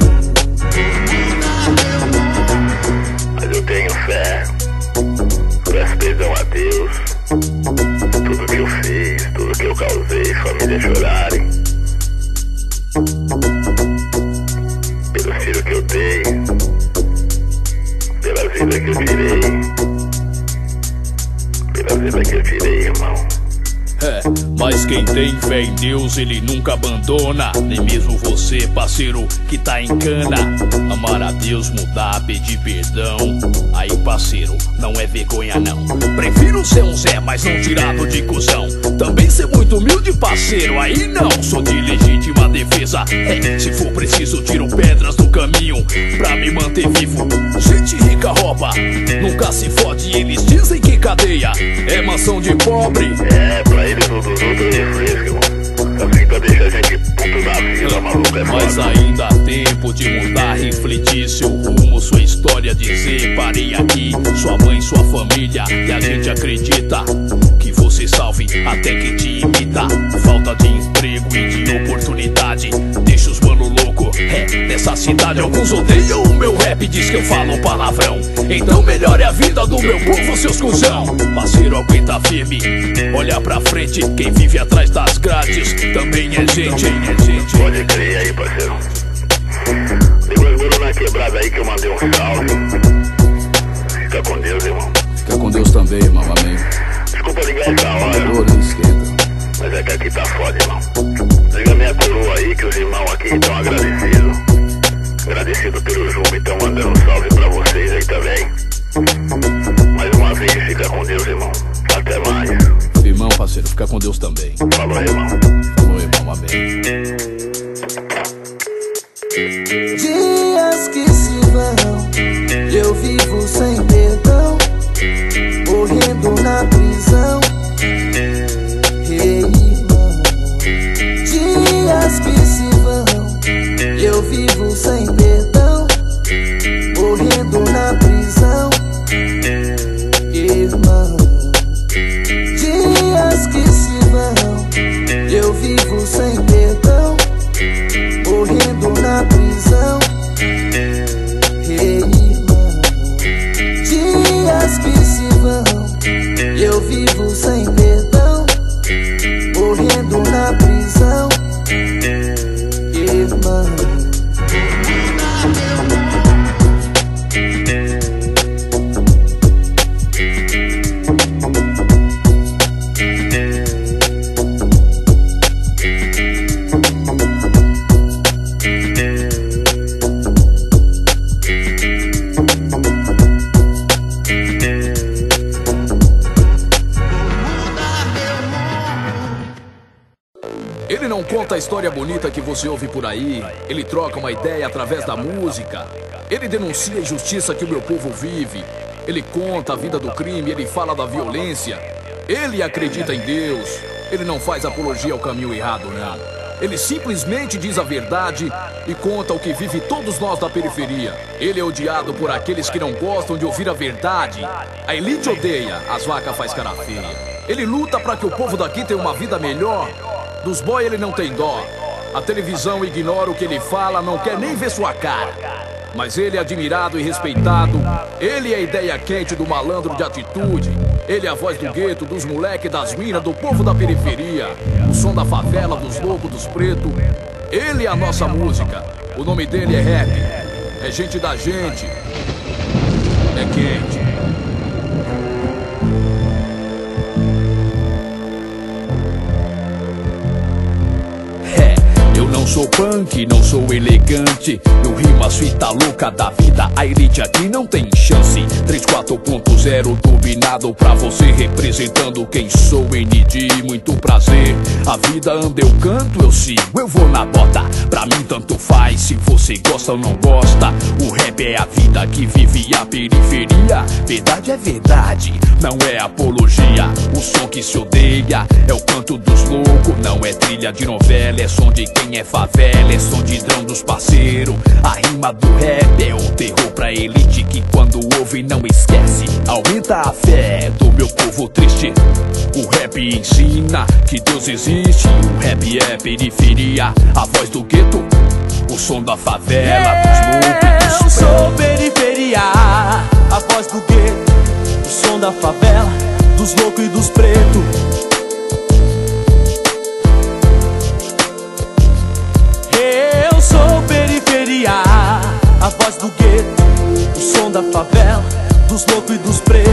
Mas eu tenho fé, peço perdão a Deus. Tudo que eu fiz, tudo que eu causei, família chorarem. Pelo filho que eu dei, pela vida que eu tirei, pela vida que eu tirei, irmão. É, mas quem tem fé em Deus, ele nunca abandona. Nem mesmo você, parceiro, que tá em cana. Amar a Deus, mudar, pedir perdão. Aí, parceiro, não é vergonha não. Prefiro ser um Zé, mas não tirado de cuzão. Também ser muito humilde, parceiro, aí não. Sou de legítima defesa, é, se for preciso tiro pedras do caminho pra me manter vivo. Gente rica rouba, nunca se fode. Eles dizem que cadeia é mansão de pobre. É, pra eles todos os outros refrescos, irmão. Assim pra deixar a gente puto da vida, maluco, é Mas foda. ainda há tempo de mudar, refletir seu rumo, sua história, dizer parei aqui. Sua mãe, sua família, e a gente acredita. até que te imita. Falta de emprego e de oportunidade deixa os mano louco, é, nessa cidade. Alguns odeiam o meu rap, diz que eu falo palavrão. Então melhore a vida do meu povo, seus cuzão. Parceiro, aguenta firme, olha pra frente. Quem vive atrás das grades também é gente, é gente. Pode crer aí, parceiro. Liga os mano na quebrada aí que eu mandei um salve. Fica com Deus, irmão. Fica com Deus também, irmão, amém. Desculpa ligar essa hora, Ô, não esquenta. mas é que aqui tá foda, irmão. Liga minha coroa aí que os irmãos aqui estão agradecidos. Agradecido pelo jogo e estão mandando um salve pra vocês aí também. Mais uma vez, fica com Deus, irmão. Até mais. Irmão, parceiro, fica com Deus também. Falou, irmão. Falou, irmão, amém. Dias que se vão, eu vivo sem perdão, morrendo na prisão. Ei, irmão. Dias que se vão, eu vivo sem perdão, morrendo na prisão. Irmão. Dias que se vão, eu vivo sem perdão, morrendo na prisão. Ei, irmão. Dias que se vão, eu vivo sem perdão, morrendo na prisão. Irmão. Ele não conta a história bonita que você ouve por aí. Ele troca uma ideia através da música. Ele denuncia a injustiça que o meu povo vive. Ele conta a vida do crime, ele fala da violência. Ele acredita em Deus. Ele não faz apologia ao caminho errado, não. Ele simplesmente diz a verdade e conta o que vive todos nós da periferia. Ele é odiado por aqueles que não gostam de ouvir a verdade. A elite odeia, as vacas faz cara feia. Ele luta para que o povo daqui tenha uma vida melhor. Dos boy ele não tem dó. A televisão ignora o que ele fala, não quer nem ver sua cara. Mas ele é admirado e respeitado. Ele é a ideia quente do malandro de atitude. Ele é a voz do gueto, dos moleques, das minas, do povo da periferia. O som da favela, dos loucos, dos pretos. Ele é a nossa música. O nome dele é rap. É gente da gente. É quente. Não sou punk, não sou elegante. Eu rimo as fita louca da vida. A elite aqui não tem chance. Três quatro ponto zero turbinado pra você, representando quem sou. N D, muito prazer. A vida anda, eu canto, eu sigo, eu vou na bota. Pra mim tanto faz se você gosta ou não gosta. O rap é a vida que vive a periferia. Verdade é verdade, não é apologia. O som que se odeia é o canto dos loucos. Não é trilha de novela, é som de quem é favela, é som de drão dos parceiros. A rima do rap é o terror pra elite que quando ouve não esquece. Aumenta a fé do meu povo triste. O rap ensina que Deus existe. O rap é periferia, a voz do gueto, o som da favela, dos loucos. Eu sou periferia, a voz do gueto, o som da favela, dos loucos e dos pretos. Eu sou periferia, a voz do gueto, o som da favela, dos loucos e dos pretos.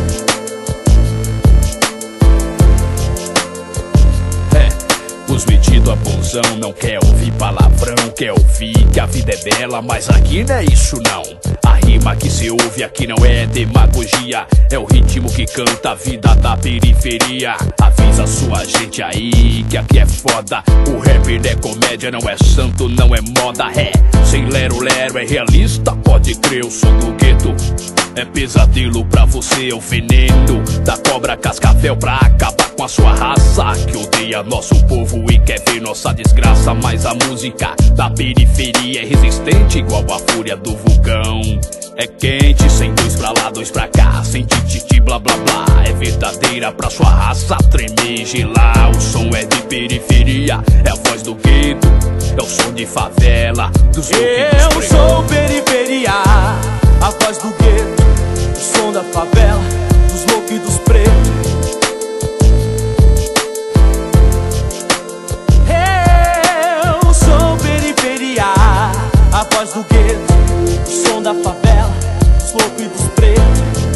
É, os metidos a bonzão não quer ouvir palavrão, quer ouvir que a vida é bela, mas aqui não é isso não. A rima que se ouve aqui não é demagogia, é o ritmo que canta a vida da periferia. Avisa sua gente aí que aqui é foda. O rap não é comédia, não é santo, não é moda. É, sem lero-lero, é realista, pode crer. O som do gueto é pesadelo pra você, é o veneno da cobra cascavel pra acabar com a sua raça que odeia odeia nosso povo e quer ver nossa desgraça. Mas a música da periferia é resistente igual a fúria do vulcão. É quente, sem dois pra lá, dois pra cá, sem tititi blá blá blá. É verdadeira pra sua raça tremer e gelar. O som é de periferia, é a voz do gueto, é o som de favela, dos Eu sou periferia, a voz do gueto, o som da favela, dos loucos e dos pretos. Eu sou periferia, a voz do gueto, o som da favela, dos loucos e dos pretos.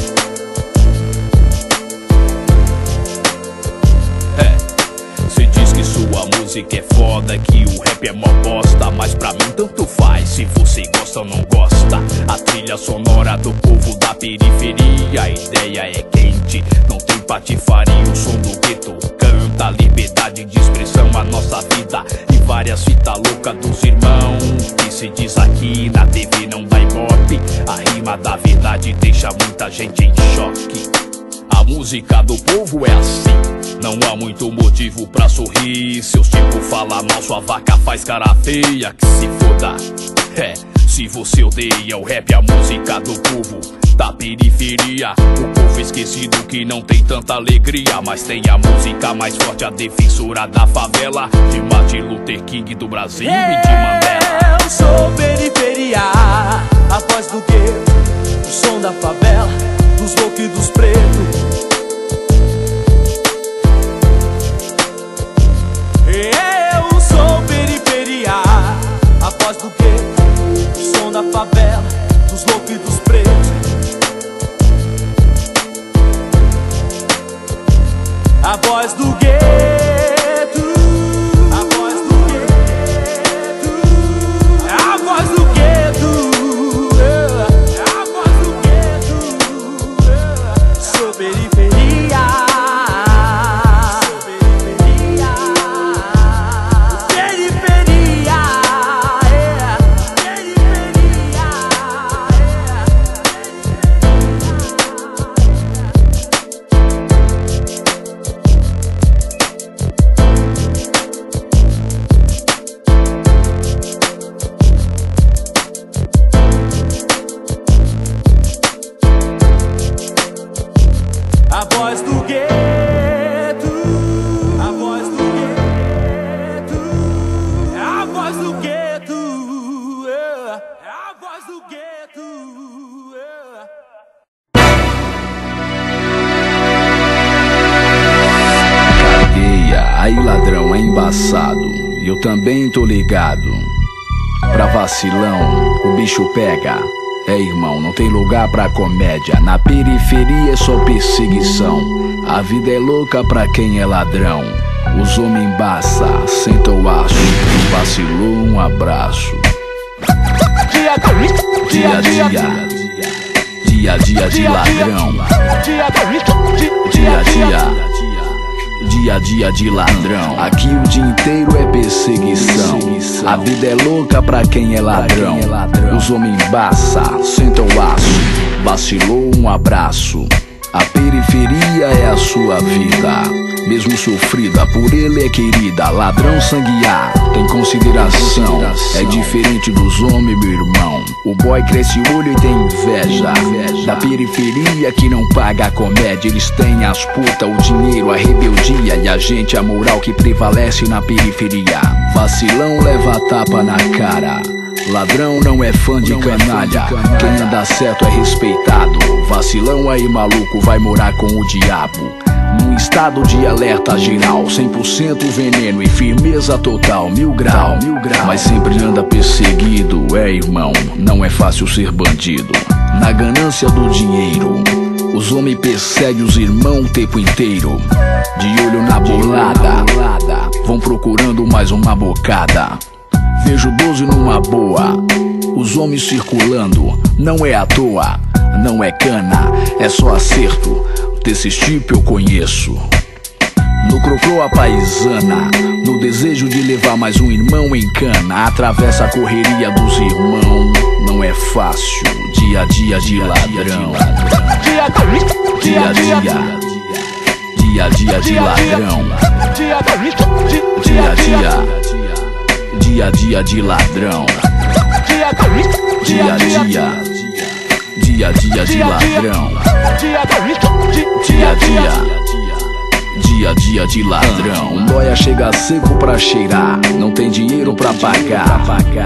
É, cê diz que sua música é foda, que o rap é mó bosta, mas pra mim tanto faz se você gosta ou não gosta. A trilha sonora do povo da periferia, a ideia é quente, não tem patifaria. O som do gueto canta liberdade de expressão, a nossa vida e várias fitas loucas dos irmãos. Que se diz aqui na T V não dá ibope, a rima da verdade deixa muita gente em choque. A música do povo é assim, não há muito motivo pra sorrir. Seus tipos falam mal, sua vaca faz cara feia, que se foda. É, se você odeia o rap, a música do povo da periferia, o povo esquecido que não tem tanta alegria. Mas tem a música mais forte, a defensora da favela, de Martin Luther King do Brasil e de Mandela. Eu sou periferia, a voz do gueto, o som da favela, dos loucos e dos pretos. Eu sou periferia, a voz do gueto, o som da favela, dos loucos e dos pretos. A voz do gueto, a voz do gueto, a voz do gueto, a voz do gueto. Sou periferia, sou periferia, periferia, é, periferia, a voz do gueto, a voz do gueto, é a voz do gueto, é a voz do gueto. Cagueia, aí ladrão é embaçado, eu também tô ligado. Pra vacilão, o bicho pega. É, irmão, não tem lugar pra comédia. Na periferia é só perseguição. A vida é louca pra quem é ladrão. Os homens embaça, senta o aço. Vacilou, um abraço. Dia a dia, dia a dia de ladrão. Dia a dia, dia a dia de ladrão. Aqui o dia inteiro é perseguição. A vida é louca pra quem é ladrão. Os homens embaça, senta o aço. Vacilou, um abraço. A periferia é a sua vida, mesmo sofrida, por ele é querida. Ladrão sanguear, tem consideração. É diferente dos homens, meu irmão. O boy cresce o olho e tem inveja da periferia que não paga a comédia. Eles têm as putas, o dinheiro, a rebeldia, e a gente a moral que prevalece na periferia. Vacilão leva tapa na cara. Ladrão não é fã de canalha, quem anda certo é respeitado. Vacilão aí maluco vai morar com o diabo. Num estado de alerta geral, cem por cento veneno e firmeza total, mil grau, mil grau. Mas sempre anda perseguido, é irmão, não é fácil ser bandido. Na ganância do dinheiro, os homens perseguem os irmãos o tempo inteiro. De olho na bolada, vão procurando mais uma bocada. Vejo doze numa boa, os homens circulando, não é à toa, não é cana, é só acerto, desse tipo eu conheço. No crocro a paisana, no desejo de levar mais um irmão em cana, atravessa a correria dos irmãos, não é fácil, dia a dia de ladrão. Dia a dia, dia a dia de ladrão. Dia a dia, dia a dia de ladrão. Dia a dia, dia a dia de ladrão. Dia a dia, dia a dia de ladrão. Um boia chega seco pra cheirar, não tem dinheiro pra pagar.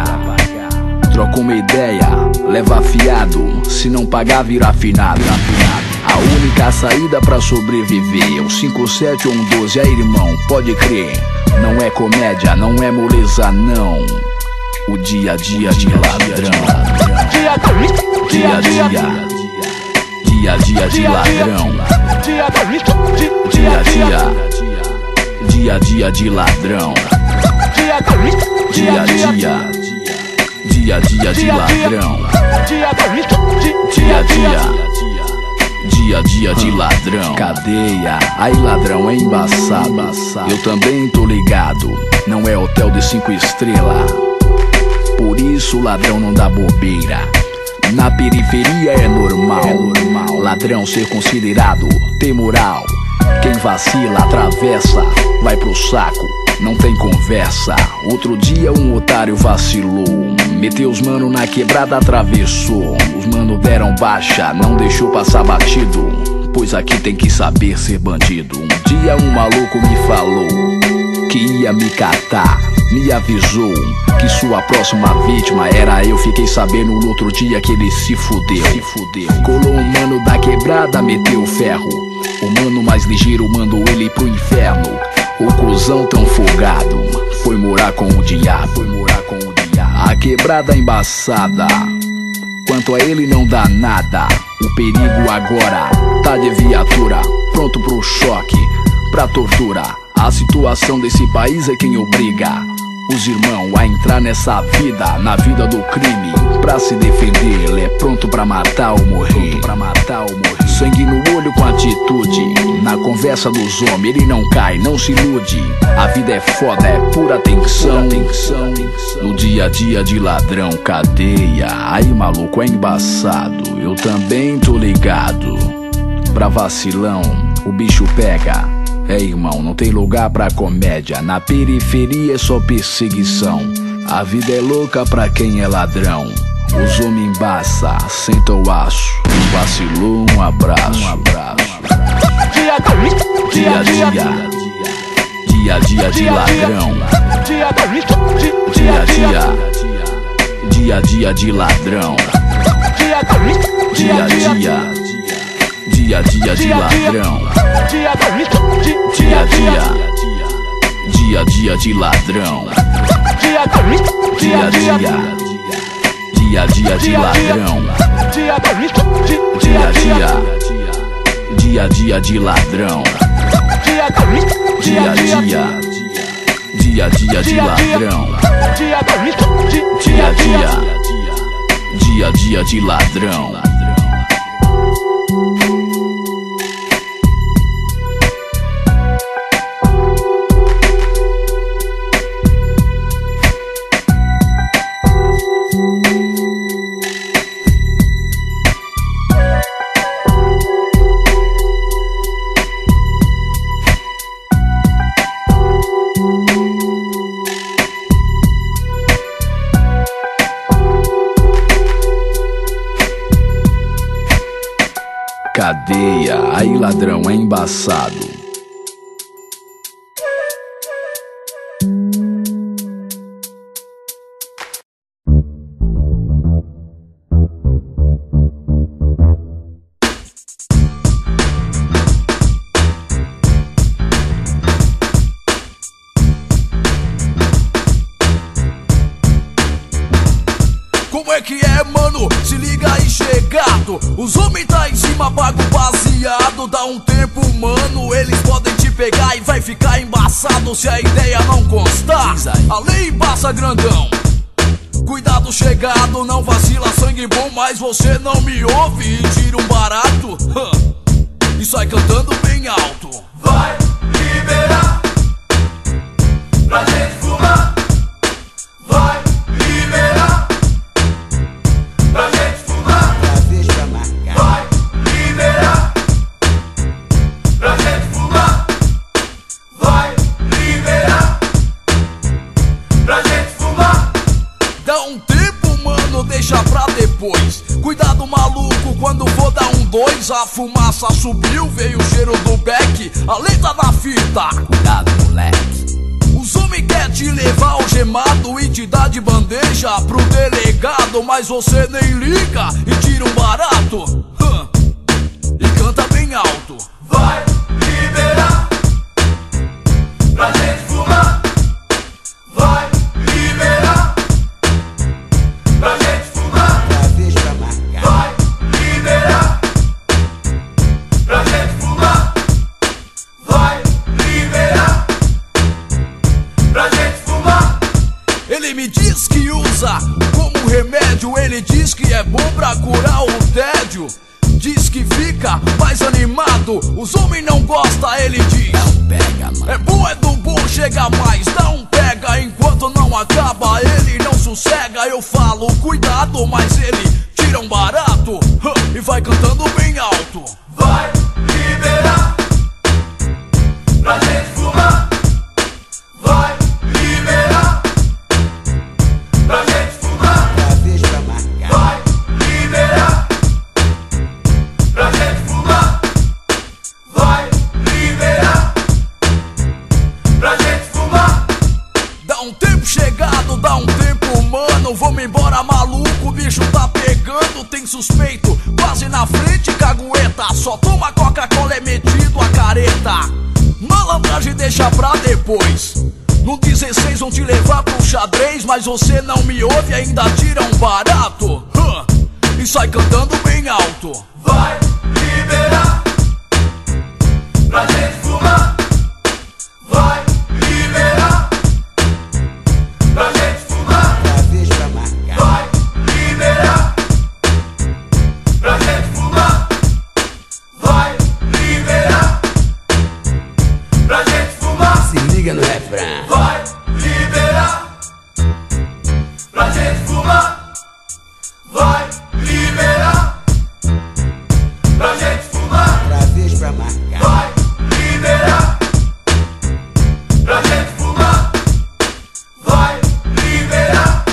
Troca uma ideia, leva fiado, se não pagar vira finado. A única saída pra sobreviver é o cinco, sete ou um doze, aí irmão, pode crer. Não é comédia, não é moleza não. O dia a dia de ladrão. Dia a dia, dia a dia de ladrão. Dia a dia, dia a dia de ladrão. Dia a dia, dia a dia de ladrão. Dia a dia, dia a dia de ladrão. Cadeia, aí ladrão é embaçado. Eu também tô ligado, não é hotel de cinco estrelas. Por isso o ladrão não dá bobeira. Na periferia é normal, é normal ladrão ser considerado, ter moral. Quem vacila atravessa, vai pro saco, não tem conversa. Outro dia um otário vacilou, meteu os mano na quebrada, atravessou. Os mano deram baixa, não deixou passar batido, pois aqui tem que saber ser bandido. Um dia um maluco me falou que ia me catar, me avisou que sua próxima vítima era eu. Fiquei sabendo no outro dia que ele se fudeu, se fudeu. Colou um mano da quebrada, meteu ferro. O mano mais ligeiro mandou ele pro inferno. O cuzão tão folgado foi morar com o diabo, foi morar com o diabo. A quebrada embaçada, quanto a ele não dá nada. O perigo agora tá de viatura, pronto pro choque, pra tortura. A situação desse país é quem obriga os irmãos a entrar nessa vida, na vida do crime. Pra se defender, ele é pronto pra matar ou morrer, pra matar ou morrer. Sangue no olho com atitude, na conversa dos homens ele não cai, não se ilude. A vida é foda, é pura tensão. No dia a dia de ladrão, cadeia, aí maluco é embaçado. Eu também tô ligado, pra vacilão o bicho pega. É irmão, não tem lugar pra comédia, na periferia é só perseguição. A vida é louca pra quem é ladrão. Os homens embaça, senta o aço. Vacilou, um abraço, um abraço. Dia a dia, dia a dia de ladrão. Dia a dia, dia a dia de ladrão. Dia a dia, dia a dia de ladrão. Dia a dia, dia a dia de ladrão. Dia a dia, dia a dia de ladrão. Dia a dia, dia a dia de ladrão. Dia a dia, dia a dia de ladrão. Dia a dia, dia a dia de ladrão. Cadeia, aí ladrão é embaçado. Como é que é, mano? Se liga aí, chegado. Os homens tá em cima, paga o baseado. Dá um tempo, mano, eles podem te pegar e vai ficar embaçado se a ideia não constar. A lei embaça, grandão. Cuidado, chegado, não vacila, sangue bom, mas você não me ouve e tira um barato. E sai cantando bem alto. Vai liberar pra gente fumar. Vai liberar pra gente fumar. Vai liberar pra gente fumar. Vai deixa pra depois. Cuidado maluco, quando for dar um dois, a fumaça subiu, veio o cheiro do beck, a letra da fita. Cuidado, moleque. Os homens quer te levar algemado e te dá de bandeja pro delegado, mas você nem liga e tira um barato, hum, e canta bem alto. Vai liberar pra gente fumar. Vai liberar pra gente fumar. Vai liberar pra gente fumar. Vai liberar pra gente fumar. Ele me diz que usa como remédio, ele diz que é bom pra curar o tédio. Diz que fica mais animado, os homens não gostam, ele diz. Não pega, mano. É bom, é do bom, chega mais, dá um pega. Enquanto não acaba, ele não sossega. Eu falo, cuidado, mas ele tira um barato, hum, e vai cantando bem alto. Vai liberar pra gente fumar. Vai liberar pra gente fumar. Vai liberar pra gente fumar. Vai liberar pra gente fumar. Dá um tempo chegado, dá um tempo humano. Vamos embora maluco, o bicho tá pegando. Tem suspeito, quase na frente, cagueta. Só toma Coca-Cola, é metido a careta. Malandragem deixa pra depois. No dezesseis vão te levar pro xadrez, mas você não me ouve, ainda tira um barato, hum, e sai cantando bem alto. Vai liberar pra gente fumar. Vai liberar pra gente fumar. Vai liberar pra gente fumar. Vai liberar pra gente fumar. Se liga no refrão. Vai liberar pra gente fumar. Vai liberar pra gente fumar. Vai liberar pra gente fumar. Vai liberar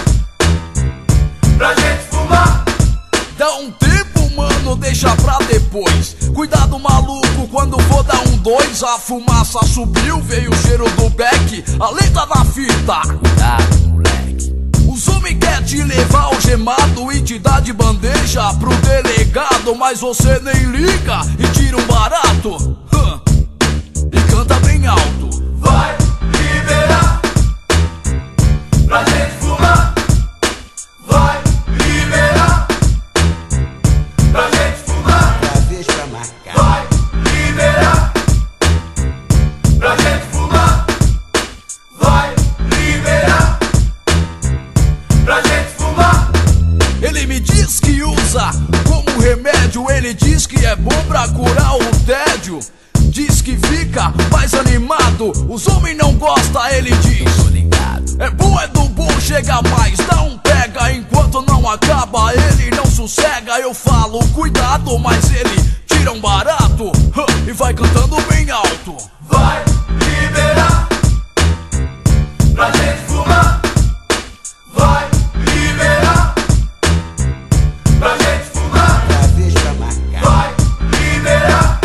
pra gente fumar. Dá um tempo, mano, deixa pra depois. Cuidado maluco, quando for dar um dois, a fumaça subiu, veio o cheiro do beck, a letra da fita. Cuidado, moleque. Os homens quer te levar algemado e te dá de bandeja pro delegado, mas você nem liga e tira um barato, hum, e canta bem alto. Vai liberar pra gente fumar. Vai liberar pra gente fumar. Vai liberar pra gente fumar. Vai liberar pra gente fumar. Ele me diz que usa como remédio, ele diz que é bom pra curar o tédio. Diz que fica mais animado, os homens não gostam, ele diz. Tô ligado. É bom, é do bom, chega mais, dá um pega. Enquanto não acaba, ele não sossega. Eu falo, cuidado, mas ele tira um barato, hum, e vai cantando bem alto. Vai liberar pra gente fumar. Vai liberar pra gente fumar. Vai liberar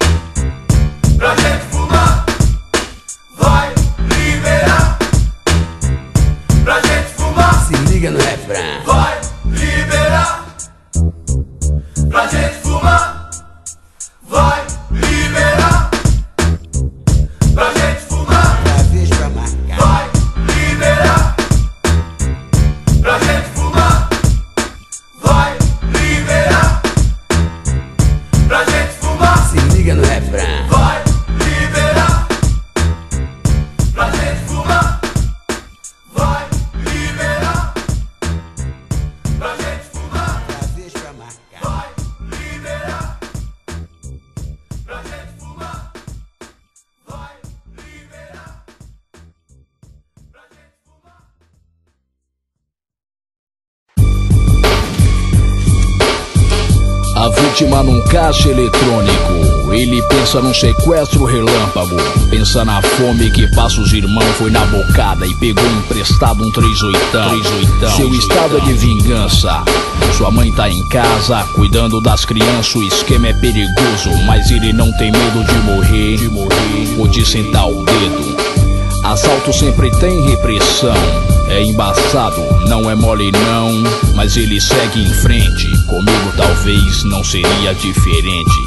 pra gente fumar. Vai liberar pra gente fumar. Se liga no refrão. Vai liberar pra gente fumar. Vai liberar pra gente fumar. Vai liberar pra gente fumar. Vai liberar pra gente fumar. Se liga no refrão. Vai liberar pra gente fumar. Vai liberar pra gente fumar. Vai liberar pra gente fumar. Vai liberar pra gente fumar. A vítima num caixa eletrônico ele pensa num sequestro relâmpago. Pensa na fome que passa os irmãos, foi na bocada e pegou emprestado um três oitão. Seu estado é de vingança. Sua mãe tá em casa, cuidando das crianças, o esquema é perigoso, mas ele não tem medo de morrer, de morrer ou de sentar o dedo. Assalto sempre tem repressão, é embaçado, não é mole não, mas ele segue em frente, comigo talvez não seria diferente.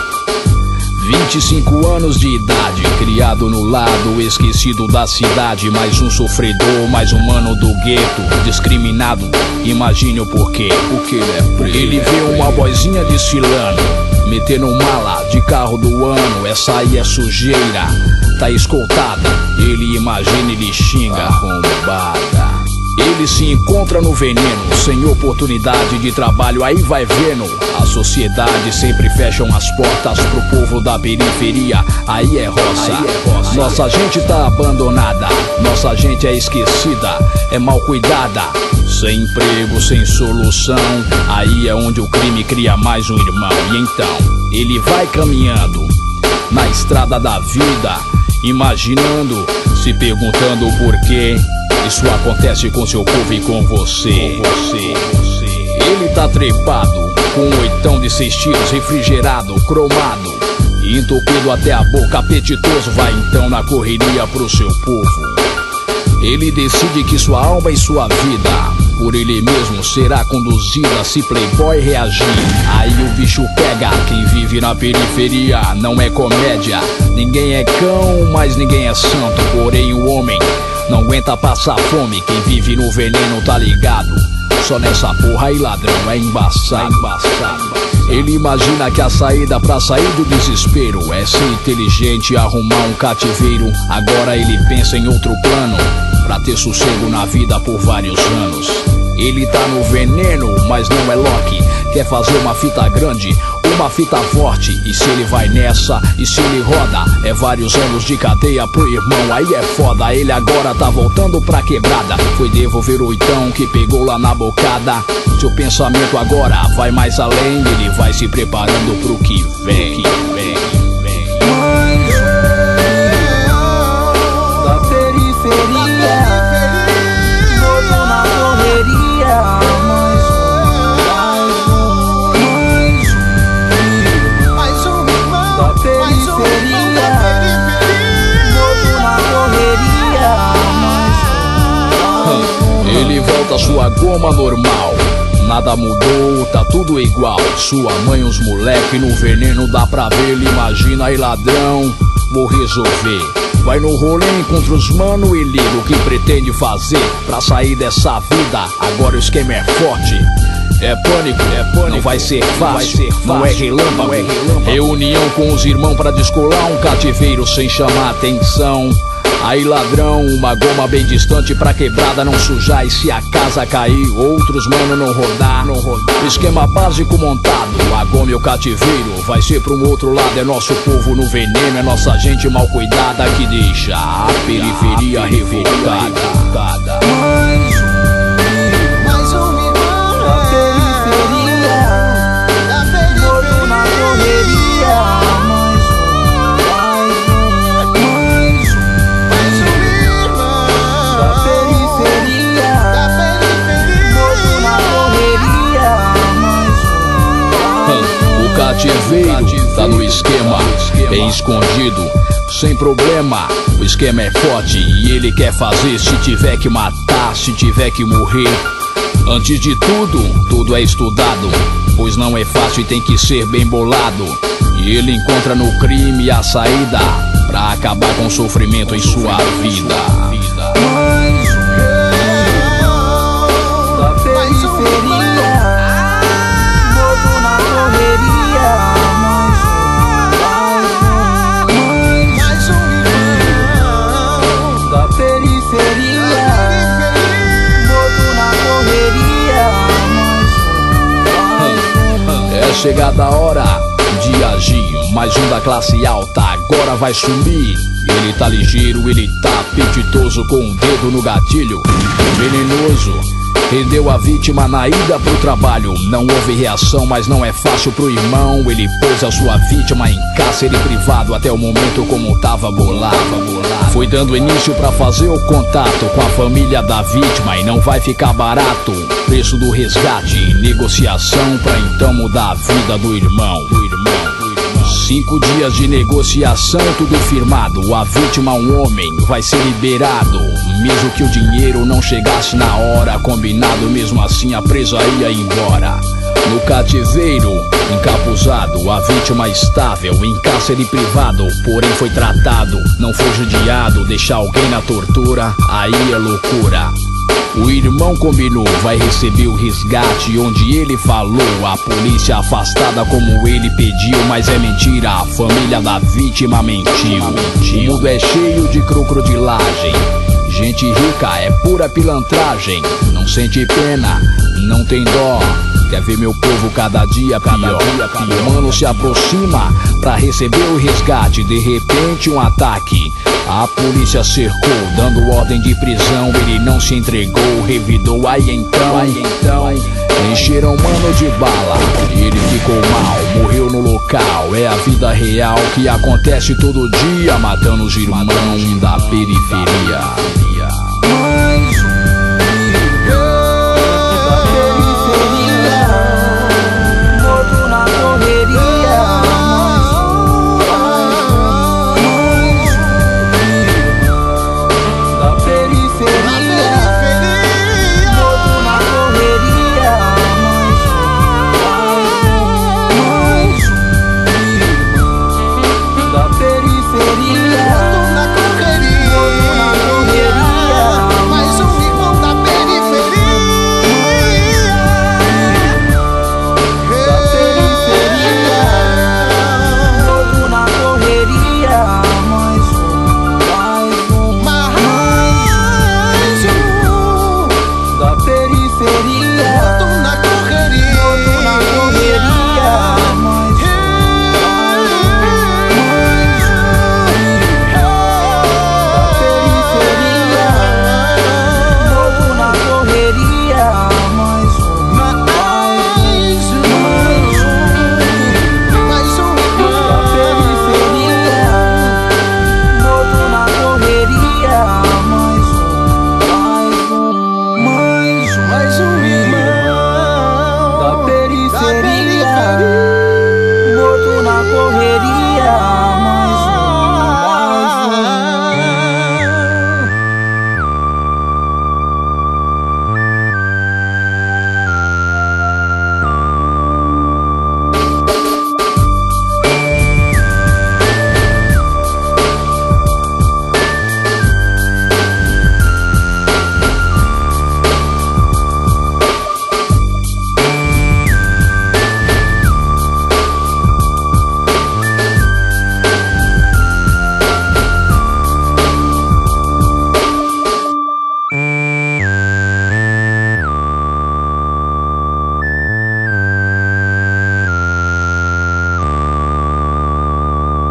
vinte e cinco anos de idade, criado no lado esquecido da cidade. Mais um sofredor, mais um mano do gueto, discriminado, imagine o porquê. Porque ele é preto. Ele vê uma boizinha desfilando, metendo mala de carro do ano. Essa aí é sujeira, tá escoltada. Ele imagina, ele xinga, arrombada. Ele se encontra no veneno, sem oportunidade de trabalho, aí vai vendo. A sociedade sempre fecham as portas pro povo da periferia, aí é roça. Aí é roça. Nossa gente tá abandonada, nossa gente é esquecida, é mal cuidada. Sem emprego, sem solução, aí é onde o crime cria mais um irmão. E então, ele vai caminhando na estrada da vida, imaginando, se perguntando o porquê. Isso acontece com seu povo e com você. Com você, você. Ele tá trepado, com um oitão de seis tiros, refrigerado, cromado, entupido até a boca, apetitoso, vai então na correria pro seu povo. Ele decide que sua alma e sua vida, por ele mesmo, será conduzida. Se playboy reagir, aí o bicho pega. Quem vive na periferia não é comédia. Ninguém é cão, mas ninguém é santo. Porém o homem não aguenta passar fome. Quem vive no veneno tá ligado, só nessa porra aí ladrão é embaçado, embaçado. Ele imagina que a saída pra sair do desespero é ser inteligente e arrumar um cativeiro. Agora ele pensa em outro plano, pra ter sossego na vida por vários anos. Ele tá no veneno, mas não é Loki. Quer fazer uma fita grande, uma fita forte. E se ele vai nessa, e se ele roda, é vários anos de cadeia pro irmão, aí é foda. Ele agora tá voltando pra quebrada, foi devolver o oitão que pegou lá na bocada. Seu pensamento agora vai mais além, ele vai se preparando pro que vem, que vem, vem. Da periferia, morto na correria. Mais um, mais um, da periferia, morto na correria. Ele volta à sua goma normal, nada mudou, tá tudo igual. Sua mãe, os moleque no veneno, dá pra ver. Ele imagina, aí ladrão, vou resolver. Vai no rolê, encontra os mano e liga o que pretende fazer pra sair dessa vida. Agora o esquema é forte, é pânico, é pânico. Não vai ser fácil, vai ser fácil. Não é relâmpago, é relâmpago. Reunião com os irmãos pra descolar um cativeiro sem chamar atenção. Aí ladrão, uma goma bem distante pra quebrada não sujar. E se a casa cair, outros mano não rodar, não rodar. Esquema básico montado, a goma e o cativeiro vai ser pra um outro lado. É nosso povo no veneno, é nossa gente mal cuidada que deixa a periferia revoltada. Mais um irmão da periferia, morto na correria. O cativeiro tá no esquema, bem escondido, sem problema. O esquema é forte e ele quer fazer. Se tiver que matar, se tiver que morrer. Antes de tudo, tudo é estudado, pois não é fácil e tem que ser bem bolado. E ele encontra no crime a saída pra acabar com o sofrimento em sua vida. Da periferia, morto na correria. Mais um irmão da periferia, morto na correria. É chegada a hora de agir, mais um da classe alta agora vai sumir. Ele tá ligeiro, ele tá apetitoso, com o dedo no gatilho, venenoso. Rendeu a vítima na ida pro trabalho. Não houve reação, mas não é fácil pro irmão. Ele pôs a sua vítima em cárcere privado. Até o momento como tava bolado. Foi dando início pra fazer o contato com a família da vítima. E não vai ficar barato. Preço do resgate, negociação pra então mudar a vida do irmão. Do irmão. Cinco dias de negociação, tudo firmado. A vítima, um homem, vai ser liberado. Mesmo que o dinheiro não chegasse na hora combinado, mesmo assim a presa ia embora. No cativeiro, encapuzado, a vítima estável em cárcere privado. Porém foi tratado, não foi judiado. Deixar alguém na tortura, aí é loucura. O irmão combinou, vai receber o resgate onde ele falou. A polícia afastada como ele pediu, mas é mentira, a família da vítima mentiu. O mundo é cheio de crocodilagem, gente rica é pura pilantragem. Não sente pena, não tem dó, quer ver meu povo cada dia pior. O mano se aproxima pra receber o resgate. De repente um ataque, a polícia cercou, dando ordem de prisão. Ele não se entregou, revidou, aí então, aí então encheram o mano de bala e ele ficou mal, morreu no local. É a vida real que acontece todo dia, matando os irmãos da periferia.